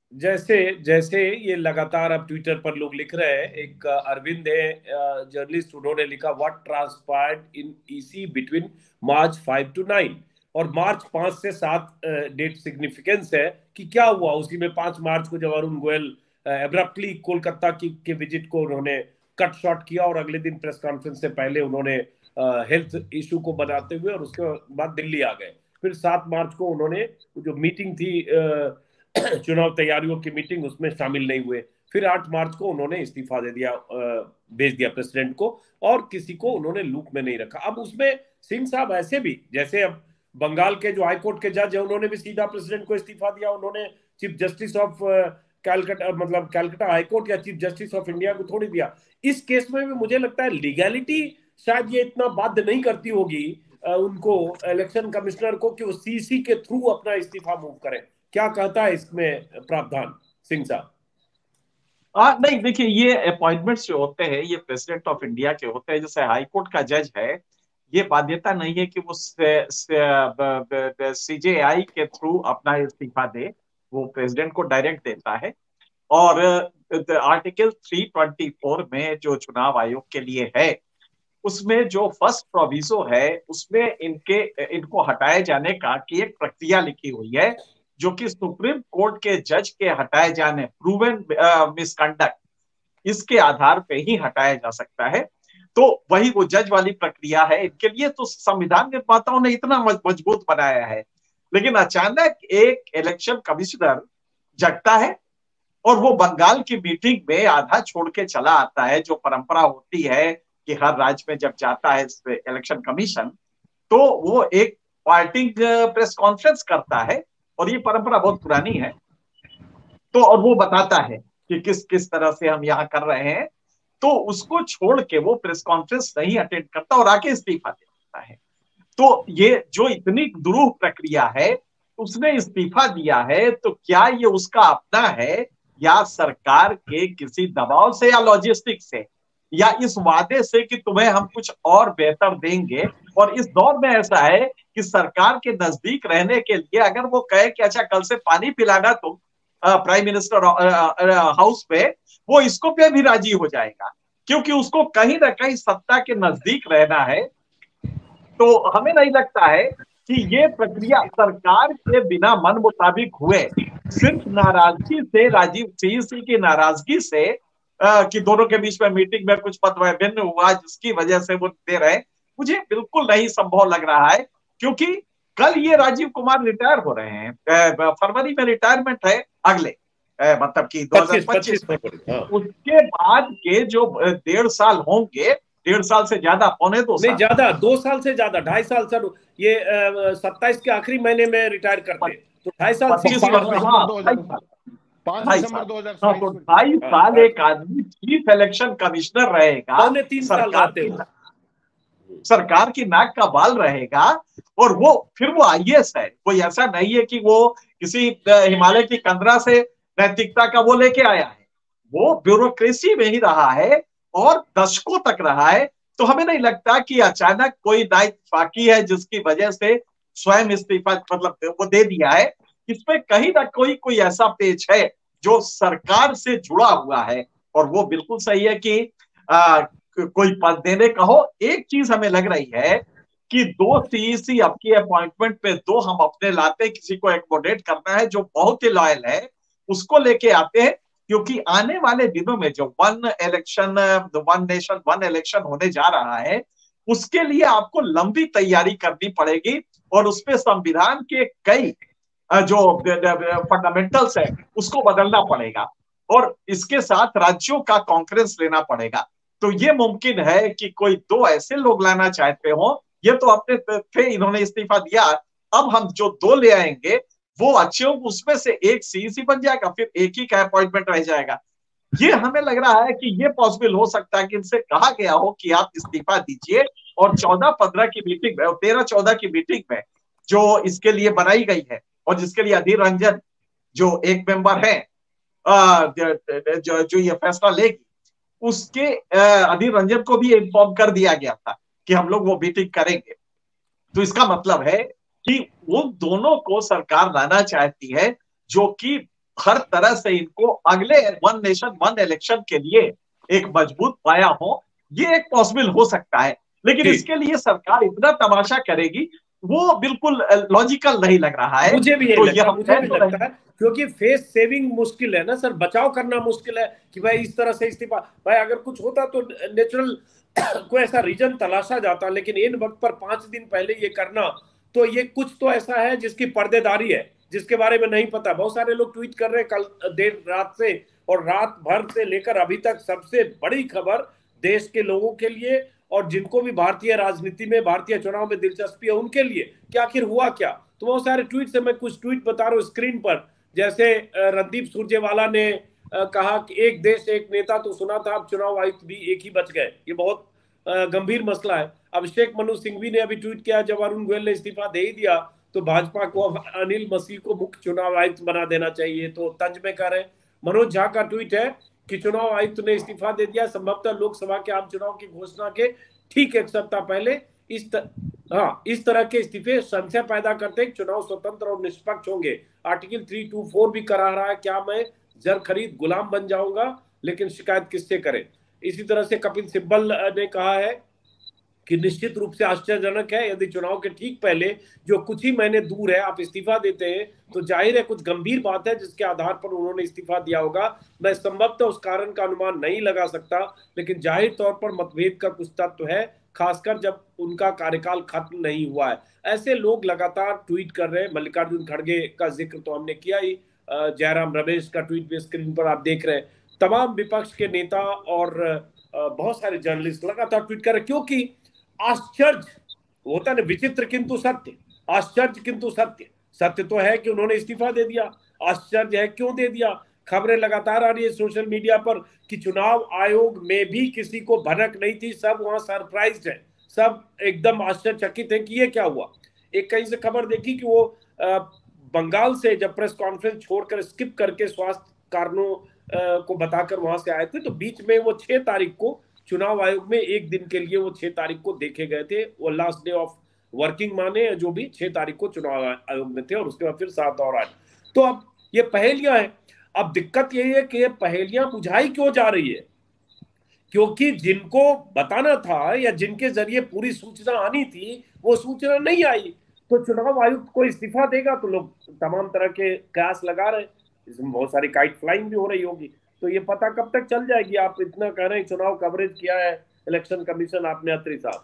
जैसे जैसे ये लगातार अब ट्विटर पर लोग लिख रहे हैं, एक अरविंद है जर्नलिस्ट, उन्होंने लिखा what transpired in EC between March five to nine, और मार्च पांच से सात डेट सिग्निफिकेंस है कि क्या हुआ उसी में। पांच मार्च को जब अरुण गोयल एब्रप्टली कोलकाता की के विजिट को उन्होंने कट शॉट किया और अगले दिन प्रेस कॉन्फ्रेंस से पहले उन्होंने हेल्थ इशू को बनाते हुए और उसके बाद दिल्ली आ गए। फिर सात मार्च को उन्होंने जो मीटिंग थी आ, चुनाव तैयारियों की मीटिंग, उसमें शामिल नहीं हुए। फिर आठ मार्च को उन्होंने इस्तीफा दे दिया, भेज दिया प्रेसिडेंट को, और किसी को उन्होंने लूप में नहीं रखा। अब उसमें सिंह साहब ऐसे भी, जैसे अब बंगाल के जो हाईकोर्ट के जज है उन्होंने भी सीधा प्रेसिडेंट को इस्तीफा दिया, उन्होंने चीफ जस्टिस ऑफ कैलकाटा मतलब कैलकाटा हाईकोर्ट या चीफ जस्टिस ऑफ इंडिया को थोड़ी दिया। इस केस में भी मुझे लगता है लीगैलिटी शायद ये इतना बाध्य नहीं करती होगी उनको, इलेक्शन कमिश्नर को, कि वो सीसी के थ्रू अपना इस्तीफा मूव करें। क्या कहता है इसमें प्रावधान सिंह साहब? आ, नहीं, देखिए, ये अपॉइंटमेंट्स जो होते हैं ये प्रेसिडेंट ऑफ इंडिया के होते हैं। जैसे हाई कोर्ट का जज है, ये बाध्यता नहीं है कि वो सीजेआई के थ्रू अपना इस्तीफा दे, वो प्रेसिडेंट को डायरेक्ट देता है। और आर्टिकल तीन सौ चौबीस में जो चुनाव आयोग के लिए है, उसमें जो फर्स्ट प्रोविजो है उसमें इनके इनको हटाए जाने का की एक प्रक्रिया लिखी हुई है, जो कि सुप्रीम कोर्ट के जज के हटाए जाने, प्रूवन मिसकंडक्ट, इसके आधार पे ही हटाया जा सकता है। तो वही वो जज वाली प्रक्रिया है। इनके लिए तो संविधान निर्माताओं ने इतना मजबूत बनाया है, लेकिन अचानक एक इलेक्शन कमिश्नर जगता है और वो बंगाल की मीटिंग में आधा छोड़ के चला आता है। जो परंपरा होती है कि हर राज्य में जब जाता है इलेक्शन कमीशन, तो वो एक पार्टी प्रेस कॉन्फ्रेंस करता है, और ये परंपरा बहुत पुरानी है। तो और वो बताता है कि किस किस तरह से हम यहाँ कर रहे हैं। तो उसको छोड़ के वो प्रेस कॉन्फ्रेंस नहीं अटेंड करता और आके इस्तीफा दे देता है। तो ये जो इतनी दुरूह प्रक्रिया है, उसने इस्तीफा दिया है, तो क्या ये उसका अपना है या सरकार के किसी दबाव से या लॉजिस्टिक से या इस वादे से कि तुम्हें हम कुछ और बेहतर देंगे। और इस दौर में ऐसा है कि सरकार के नजदीक रहने के लिए अगर वो कहे कि अच्छा कल से पानी पिलाना तुम प्राइम मिनिस्टर हाउस पे, वो इसको पे भी राजी हो जाएगा, क्योंकि उसको कहीं ना कहीं सत्ता के नजदीक रहना है। तो हमें नहीं लगता है कि ये प्रक्रिया सरकार के बिना मन मुताबिक हुए, सिर्फ नाराजगी से, राजीव सीसी की नाराजगी से आ, कि दोनों के बीच में मीटिंग में कुछ मतभेद हुआ जिसकी वजह से वो दे रहे, मुझे बिल्कुल नहीं संभव लग रहा है। क्योंकि कल ये राजीव कुमार रिटायर हो रहे हैं, फरवरी में रिटायरमेंट है अगले, मतलब कि दो हजार पच्चीस में। उसके बाद के जो डेढ़ साल होंगे, डेढ़ साल से ज्यादा, पौने दो साल, नहीं ज्यादा, दो साल से ज्यादा, ढाई साल सर। ये सत्ताईस के आखिरी महीने में रिटायर करते हैं, तो ढाई साल ढाई साल एक आदमी चीफ इलेक्शन कमिश्नर रहेगा, तीन साल रहते हैं, सरकार की नाक का बाल रहेगा, और वो फिर वो आईएएस है। कोई ऐसा नहीं है कि वो किसी हिमालय की कंदरा से नैतिकता का वो लेके आया है, वो ब्यूरोक्रेसी में ही रहा है और दशकों तक रहा है। तो हमें नहीं लगता कि अचानक कोई नाइतफाकी है जिसकी वजह से स्वयं इस्तीफा मतलब वो दे दिया है। इसमें कहीं ना कोई कोई ऐसा पेच है जो सरकार से जुड़ा हुआ है, और वो बिल्कुल सही है कि आ, कोई पद देने का हो। एक चीज हमें लग रही है कि दो सीईसी आपकी अपॉइंटमेंट पे दो हम अपने लाते, किसी को एकोमोडेट करना है जो बहुत ही लॉयल है उसको लेके आते हैं, क्योंकि आने वाले दिनों में जो one election one nation one election होने जा रहा है, उसके लिए आपको लंबी तैयारी करनी पड़ेगी, और उसमें संविधान के कई जो फंडामेंटल्स है उसको बदलना पड़ेगा, और इसके साथ राज्यों का कॉन्फ्रेंस लेना पड़ेगा। तो ये मुमकिन है कि कोई दो ऐसे लोग लाना चाहते हो, ये तो अपने थे, इन्होंने इस्तीफा दिया, अब हम जो दो ले आएंगे वो अच्छे हो, उसमें से एक सीईसी बन जाएगा, फिर एक ही का अपॉइंटमेंट रह जाएगा। ये हमें लग रहा है कि ये पॉसिबल हो सकता है कि इनसे कहा गया हो कि आप इस्तीफा दीजिए, और चौदह पंद्रह की मीटिंग में, तेरह चौदह की मीटिंग में जो इसके लिए बनाई गई है और जिसके लिए अधीर रंजन जो एक मेंबर है जो, जो ये फैसला लेगी, उसके अधीर रंजन को भी इन्फॉर्म कर दिया गया था कि हम लोग वो मीटिंग करेंगे। तो इसका मतलब है कि वो दोनों को सरकार लाना चाहती है जो कि हर तरह से इनको अगले वन नेशन वन इलेक्शन के लिए एक मजबूत पाया हो, ये एक पॉसिबल हो सकता है। लेकिन इसके लिए सरकार इतना तमाशा करेगी वो बिल्कुल लॉजिकल नहीं लग रहा है। मुझे भी यही तो लगता है, यह मुझे भी लगता है, क्योंकि फेस सेविंग मुश्किल है ना सर, बचाव करना मुश्किल है कि भाई इस तरह से इस्तीफा, भाई अगर कुछ होता तो नेचुरल कोई ऐसा रीजन तलाशा जाता, लेकिन इन वक्त पर पांच दिन पहले ये करना, तो ये कुछ तो ऐसा है जिसकी पर्देदारी है, जिसके बारे में नहीं पता। बहुत सारे लोग ट्वीट कर रहे हैं कल देर रात से, और रात भर से लेकर अभी तक सबसे बड़ी खबर देश के लोगों के लिए और जिनको भी भारतीय राजनीति में, भारतीय चुनाव में दिलचस्पी है उनके लिए, कि आखिर हुआ क्या। तो बहुत सारे ट्वीट से मैं कुछ ट्वीट बता रहा हूँ स्क्रीन पर। जैसे रणदीप सुरजेवाला ने कहा कि एक देश एक नेता तो सुना था, अब चुनाव आयुक्त भी एक ही बच गए, ये बहुत गंभीर मसला है। अभिषेक मनु सिंघवी ने अभी ट्वीट किया, जब अरुण गोयल ने इस्तीफा दे ही दिया तो भाजपा को अब अनिल मसीह को मुख्य चुनाव आयुक्त बना देना चाहिए, तो तंज में कर रहे। मनोज झा का ट्वीट है कि चुनाव आयुक्त ने इस्तीफा दे दिया, संभवतः लोकसभा के आम चुनाव की घोषणा के ठीक एक सप्ताह पहले। इस तर... हाँ, इस तरह के इस्तीफे संशय पैदा करते हैं चुनाव स्वतंत्र और निष्पक्ष होंगे। आर्टिकल तीन सौ चौबीस भी करा रहा है, क्या मैं जर खरीद गुलाम बन जाऊंगा, लेकिन शिकायत किससे करें। इसी तरह से कपिल सिब्बल ने कहा है कि निश्चित रूप से आश्चर्यजनक है, यदि चुनाव के ठीक पहले जो कुछ ही महीने दूर है आप इस्तीफा देते हैं तो जाहिर है कुछ गंभीर बात है जिसके आधार पर उन्होंने इस्तीफा दिया होगा। मैं संभवतः उस कारण का अनुमान नहीं लगा सकता, लेकिन जाहिर तौर पर मतभेद का कुछ तत्व है, खासकर जब उनका कार्यकाल खत्म नहीं हुआ है। ऐसे लोग लगातार ट्वीट कर रहे हैं। मल्लिकार्जुन खड़गे का जिक्र तो हमने किया ही, जयराम रमेश का ट्वीट भी स्क्रीन पर आप देख रहे हैं। तमाम विपक्ष के नेता और बहुत सारे जर्नलिस्ट लगातार ट्वीट कर रहे हैं, क्योंकि आश्चर्य होता है, विचित्र किंतु सत्य, आश्चर्य किंतु सत्य। सत्य तो है कि उन्होंने इस्तीफा दे दिया, आश्चर्य है क्यों दे दिया। खबरें लगातार आ रही है सोशल मीडिया पर कि चुनाव आयोग में भी किसी को भनक नहीं थी, सब वहां सरप्राइज्ड है, सब एकदम आश्चर्यचकित है कि ये क्या हुआ। एक कहीं से खबर देखी कि वो आ, बंगाल से जब प्रेस कॉन्फ्रेंस छोड़कर स्किप करके स्वास्थ्य कारणों को बताकर वहां से आए थे, तो बीच में वो छह तारीख को चुनाव आयोग में एक दिन के लिए वो छह तारीख को देखे गए थे, वो लास्ट डे ऑफ वर्किंग माने जो भी छह तारीख को चुनाव आयोग में थे, और उसके बाद फिर सात और आए। तो अब ये पहेलियां हैं। अब दिक्कत यही है कि ये पहेलियां बुझाई क्यों जा रही है, क्योंकि जिनको बताना था या जिनके जरिए पूरी सूचना आनी थी वो सूचना नहीं आई। तो चुनाव आयुक्त को इस्तीफा देगा तो लोग तमाम तरह के कयास लगा रहे हैं, इसमें बहुत सारी काइट फ्लाइंग भी हो रही होगी। तो ये पता कब तक चल जाएगी। आप इतना कह रहे हैं चुनाव कवरेज किया है इलेक्शन कमीशन आपने, अत्री साहब।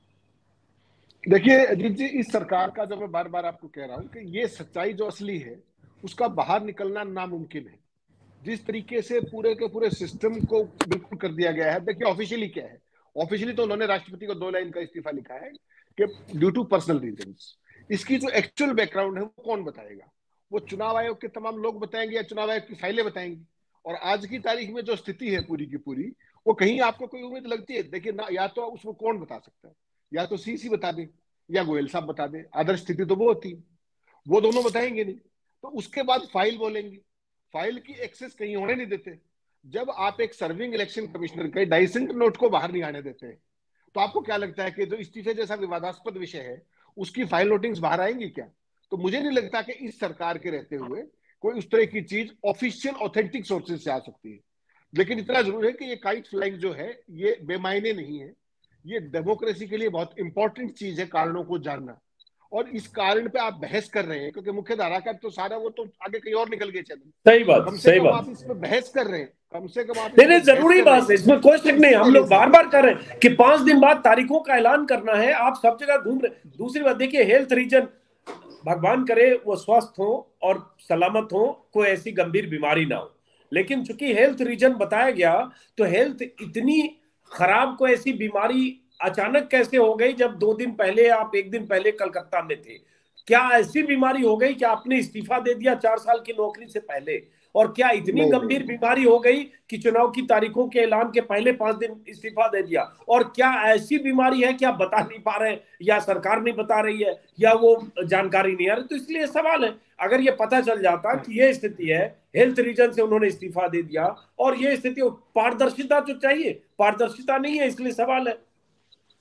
देखिए अजीत जी, इस सरकार का जो मैं बार बार आपको कह रहा हूं कि ये सच्चाई जो असली है उसका बाहर निकलना नामुमकिन है। जिस तरीके से पूरे के पूरे सिस्टम को बिल्कुल कर दिया गया है। देखिए ऑफिशियली क्या है, ऑफिशियली तो उन्होंने राष्ट्रपति को दो लाइन का इस्तीफा लिखा है कि ड्यू टू पर्सनल रीजंस। इसकी जो एक्चुअल बैकग्राउंड है वो कौन बताएगा? वो चुनाव आयोग के तमाम लोग बताएंगे या चुनाव आयोग की फाइलें बताएंगी? और आज की तारीख में जो स्थिति है पूरी की पूरी, वो कहीं आपको कोई उम्मीद लगती है? देखिए ना, या तो उसको कौन बता सकता है, या तो सीसी बता दे या गोयल साहब बता दे। आदर्श स्थिति तो वो होती है, वो दोनों बताएंगे नहीं। तो उसके बाद फाइल बोलेंगे, फाइल की एक्सेस कहीं होने नहीं देते। जब आप एक सर्विंग इलेक्शन कमिश्नर के डाइसेंट नोट को बाहर नहीं आने देते हैं, तो आपको क्या लगता है कि जो इस्तीफे जैसा विवादास्पद विषय है उसकी फाइल नोटिंग्स बाहर आएंगी क्या? तो मुझे नहीं लगता कि इस सरकार के रहते हुए कोई उस तरह की चीज ऑफिशियल ऑथेंटिक सोर्सेज से आ सकती है। लेकिन इतना जरूर है कि ये काइट फ्लाइंग जो है ये बेमायने नहीं है। ये डेमोक्रेसी के लिए बहुत इंपॉर्टेंट चीज है, कारणों को जानना। और इस कारण पे आप बहस कर रहे हैं, क्योंकि मुख्य धारा का तो सारा वो तो आगे कहीं और निकल गए चैनल। सही बात, कम से सही कम बात। आप इसमें बहस कर रहे हैं, कम से कम आप नहीं, जरूरी बात है, इसमें कोई शक नहीं। हम लोग बार बार कर रहे हैं कि पांच दिन बाद तारीखों का ऐलान करना है, आप सब जगह घूम रहे। दूसरी बात देखिए, हेल्थ रीजन, भगवान करे वो स्वस्थ हो और सलामत हो, कोई ऐसी गंभीर बीमारी ना हो। लेकिन चूंकि हेल्थ रीजन बताया गया, तो हेल्थ इतनी खराब कोई ऐसी बीमारी अचानक कैसे हो गई जब दो दिन पहले आप एक दिन पहले कलकत्ता में थे? क्या ऐसी बीमारी हो गई कि आपने इस्तीफा दे दिया चार साल की नौकरी से पहले? और क्या इतनी गंभीर बीमारी हो गई कि चुनाव की तारीखों के ऐलान के पहले पांच दिन इस्तीफा दे दिया? और क्या ऐसी बीमारी है कि आप बता नहीं पा रहे, या सरकार नहीं बता रही है, या वो जानकारी नहीं आ रही? तो इसलिए सवाल है, अगर ये पता चल जाता कि ये स्थिति है, हेल्थ रीजन से उन्होंने इस्तीफा दे दिया, और ये स्थिति, पारदर्शिता तो चाहिए, पारदर्शिता नहीं है, इसलिए सवाल है।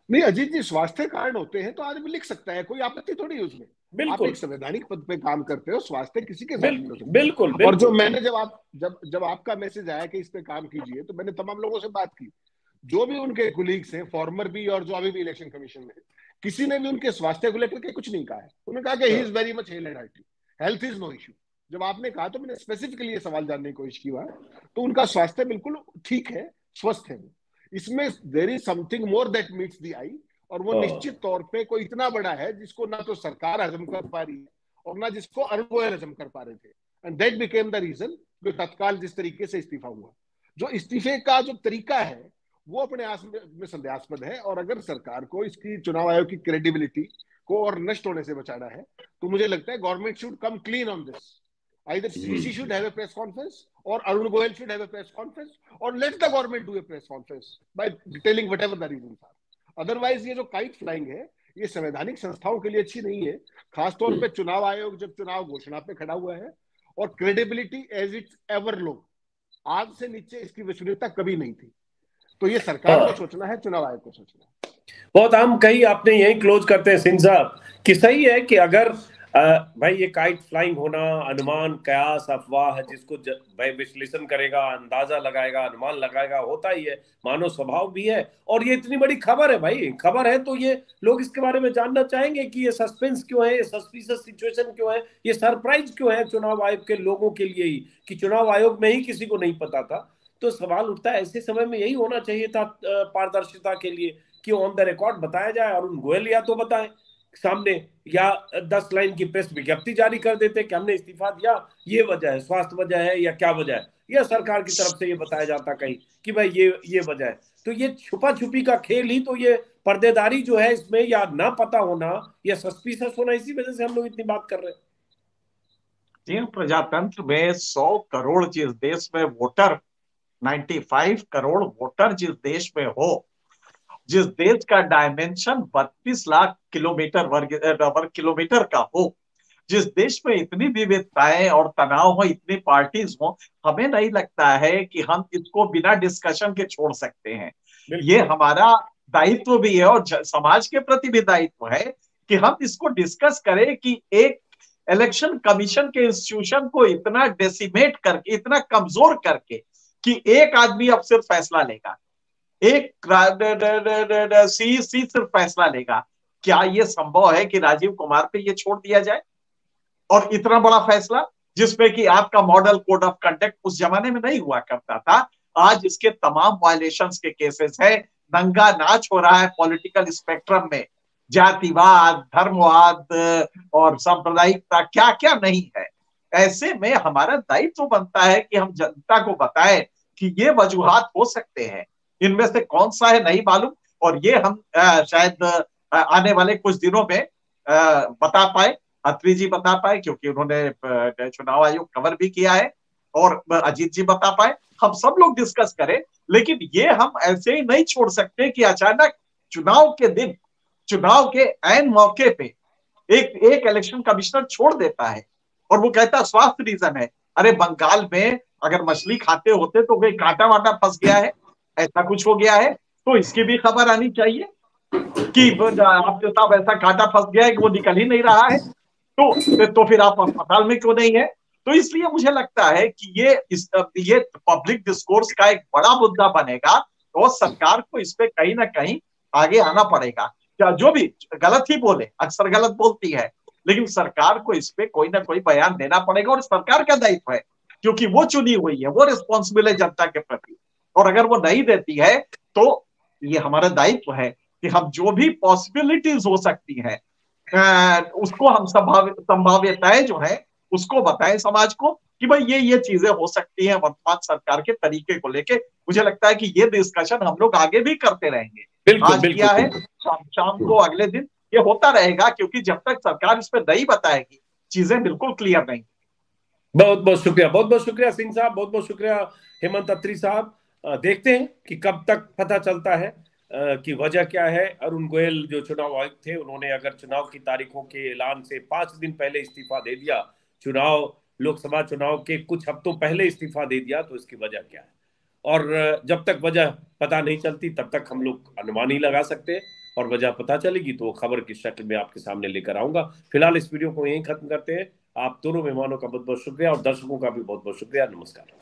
नहीं अजीत जी, स्वास्थ्य कारण होते हैं तो आदमी लिख सकता है, कोई आपत्ति थोड़ी है उसमें। आप बिल्कुल एक संवैधानिक पद पे काम करते हो, स्वास्थ्य किसी के साथ नहीं हो बिल्कुल सकता। बिल्कुल और जो बिल्कुल। मैंने जब आप जब जब आपका मैसेज आया कि इस पे काम कीजिए, तो मैंने तमाम लोगों से बात की, जो भी उनके कुलीग्स हैं, फॉर्मर भी और जो अभी भी इलेक्शन कमीशन में है, किसी ने भी उनके स्वास्थ्य को लेकर के कुछ नहीं कहा है। उन्होंने कहा कि he is very much hale and hearty, health is no issue. जब आपने कहा तो मैंने स्पेसिफिकली ये सवाल जानने की कोशिश की वहां, तो उनका स्वास्थ्य बिल्कुल ठीक है, स्वस्थ है। इसमें there is something more that meets the eye, और वो हाँ, निश्चित तौर पे कोई इतना बड़ा है जिसको ना तो सरकार हजम कर पा रही है और ना जिसको अरुण गोयल हजम कर पा रहे थे। And that became the reason जो तत्काल जिस तरीके से इस्तीफा हुआ। जो इस्तीफे का जो तरीका है वो अपने आप में संदेहास्पद है, और अगर सरकार को इसकी चुनाव आयोग की क्रेडिबिलिटी को और नष्ट होने से बचाना है, तो मुझे लगता है government should come clean on this. Either C C should have a press conference, or Arun Goel should have a press conference, or let the government do a press conference by detailing whatever the reasons are. Otherwise ये जो काइट फ्लाइंग है, ये संवैधानिक संस्थाओं के लिए अच्छी नहीं है। खासतौर पे चुनाव आयोग जब चुनाव घोषणा पे खड़ा हुआ है, और credibility as it's ever low, आज से नीचे इसकी विश्वसनीयता कभी नहीं थी। तो ये सरकार को सोचना है, चुनाव आयोग को सोचना है। बहुत हम कहीं आपने यही क्लोज करते हैं सिंह साहब कि सही है कि अगर आ, भाई ये काइट फ्लाइंग होना, अनुमान, कयास, अफवाह, जिसको ज, भाई विश्लेषण करेगा, अंदाजा लगाएगा, अनुमान लगाएगा, होता ही है, मानव स्वभाव भी है। और ये इतनी बड़ी खबर है भाई, खबर है तो ये लोग इसके बारे में जानना चाहेंगे कि ये सस्पेंस क्यों है, ये सस्पिशियस सिचुएशन क्यों है, ये सरप्राइज क्यों है चुनाव आयोग के लोगों के लिए ही, कि चुनाव आयोग में ही किसी को नहीं पता था। तो सवाल उठता है ऐसे समय में यही होना चाहिए था पारदर्शिता के लिए कि ऑन द रिकॉर्ड बताया जाए। अरुण गोयल या तो बताएं सामने, या दस लाइन की प्रेस विज्ञप्ति जारी कर देते कि हमने इस्तीफा दिया, ये वजह है, स्वास्थ्य वजह है या क्या वजह है, या सरकार की तरफ से ये बताया जाता कहीं कि भाई ये ये वजह है। तो ये छुपा छुपी का खेल ही तो ये पर्देदारी जो है इसमें, या ना पता होना या सस्पिशियस होना, इसी वजह से हम लोग इतनी बात कर रहे हैं। जी, प्रजातंत्र में सौ करोड़ जिस देश में वोटर, पचानवे करोड़ वोटर जिस देश में हो, जिस देश का डायमेंशन बत्तीस लाख किलोमीटर वर्ग वर्ग किलोमीटर का हो, जिस देश में इतनी विविधताएं और तनाव हो, इतनी पार्टीज हो, हमें नहीं लगता है कि हम इसको बिना डिस्कशन के छोड़ सकते हैं। ये हमारा दायित्व भी है और समाज के प्रति भी दायित्व है कि हम इसको डिस्कस करें कि एक इलेक्शन कमीशन के इंस्टीट्यूशन को इतना डेसिमेट करके, इतना कमजोर करके कि एक आदमी अब सिर्फ फैसला लेगा, एक सी सी सिर्फ फैसला लेगा। क्या यह संभव है कि राजीव कुमार पे ये छोड़ दिया जाए? और इतना बड़ा फैसला जिसमें कि आपका मॉडल कोड ऑफ कंडक्ट उस जमाने में नहीं हुआ करता था, आज इसके तमाम वायलेशंस के केसेस है। नंगा नाच हो रहा है पॉलिटिकल स्पेक्ट्रम में, जातिवाद, धर्मवाद और सांप्रदायिकता, क्या क्या नहीं है। ऐसे में हमारा दायित्व बनता है कि हम जनता को बताएं कि ये वजूहात हो सकते हैं, इनमें से कौन सा है नहीं मालूम, और ये हम आ, शायद आ, आने वाले कुछ दिनों में आ, बता पाए, अत्री जी बता पाए क्योंकि उन्होंने चुनाव आयोग कवर भी किया है, और अजीत जी बता पाए, हम सब लोग डिस्कस करें। लेकिन ये हम ऐसे ही नहीं छोड़ सकते कि अचानक चुनाव के दिन, चुनाव के ऐन मौके पे एक एक इलेक्शन कमिश्नर छोड़ देता है और वो कहता स्वास्थ्य रीजन है। अरे बंगाल में अगर मछली खाते होते तो कोई कांटा वाटा फंस गया है, ऐसा कुछ हो गया है, तो इसकी भी खबर आनी चाहिए कि आपके साथ ऐसा कांटा फंस गया है कि वो निकल ही नहीं रहा है, तो तो फिर आप अस्पताल में क्यों नहीं है? तो इसलिए मुझे लगता है कि ये इस ये पब्लिक डिस्कोर्स का एक बड़ा मुद्दा बनेगा, तो सरकार को इस पे कहीं ना कहीं आगे आना पड़ेगा। क्या जो भी गलत ही बोले, अक्सर गलत बोलती है, लेकिन सरकार को इस पे कोई ना कोई बयान देना पड़ेगा, और सरकार का दायित्व है क्योंकि वो चुनी हुई है, वो रिस्पॉन्सिबल है जनता के प्रति। और अगर वो नहीं देती है तो ये हमारा दायित्व है कि हम जो भी पॉसिबिलिटीज हो सकती हैं उसको हम संभावित संभाव्यताएं जो है उसको बताएं समाज को कि भाई ये ये चीजें हो सकती हैं वर्तमान सरकार के तरीके को लेके। मुझे लगता है कि ये डिस्कशन हम लोग आगे भी करते रहेंगे, बिल्कुल, आज बिल्कुल, किया है, शाम शाम को अगले दिन ये होता रहेगा, क्योंकि जब तक सरकार इस पर नहीं बताएगी चीजें बिल्कुल क्लियर नहीं। बहुत बहुत शुक्रिया, बहुत बहुत शुक्रिया सिंह साहब, बहुत बहुत शुक्रिया हेमंत अत्री साहब। देखते हैं कि कब तक पता चलता है कि वजह क्या है। अरुण गोयल जो चुनाव आयुक्त थे, उन्होंने अगर चुनाव की तारीखों के ऐलान से पांच दिन पहले इस्तीफा दे दिया, चुनाव लोकसभा चुनाव के कुछ हफ्तों पहले इस्तीफा दे दिया, तो इसकी वजह क्या है। और जब तक वजह पता नहीं चलती तब तक हम लोग अनुमान ही लगा सकते हैं। और वजह पता चलेगी तो वो खबर की शक्ल में आपके सामने लेकर आऊंगा। फिलहाल इस वीडियो को यहीं खत्म करते हैं। आप दोनों मेहमानों का बहुत बहुत शुक्रिया और दर्शकों का भी बहुत बहुत शुक्रिया। नमस्कार।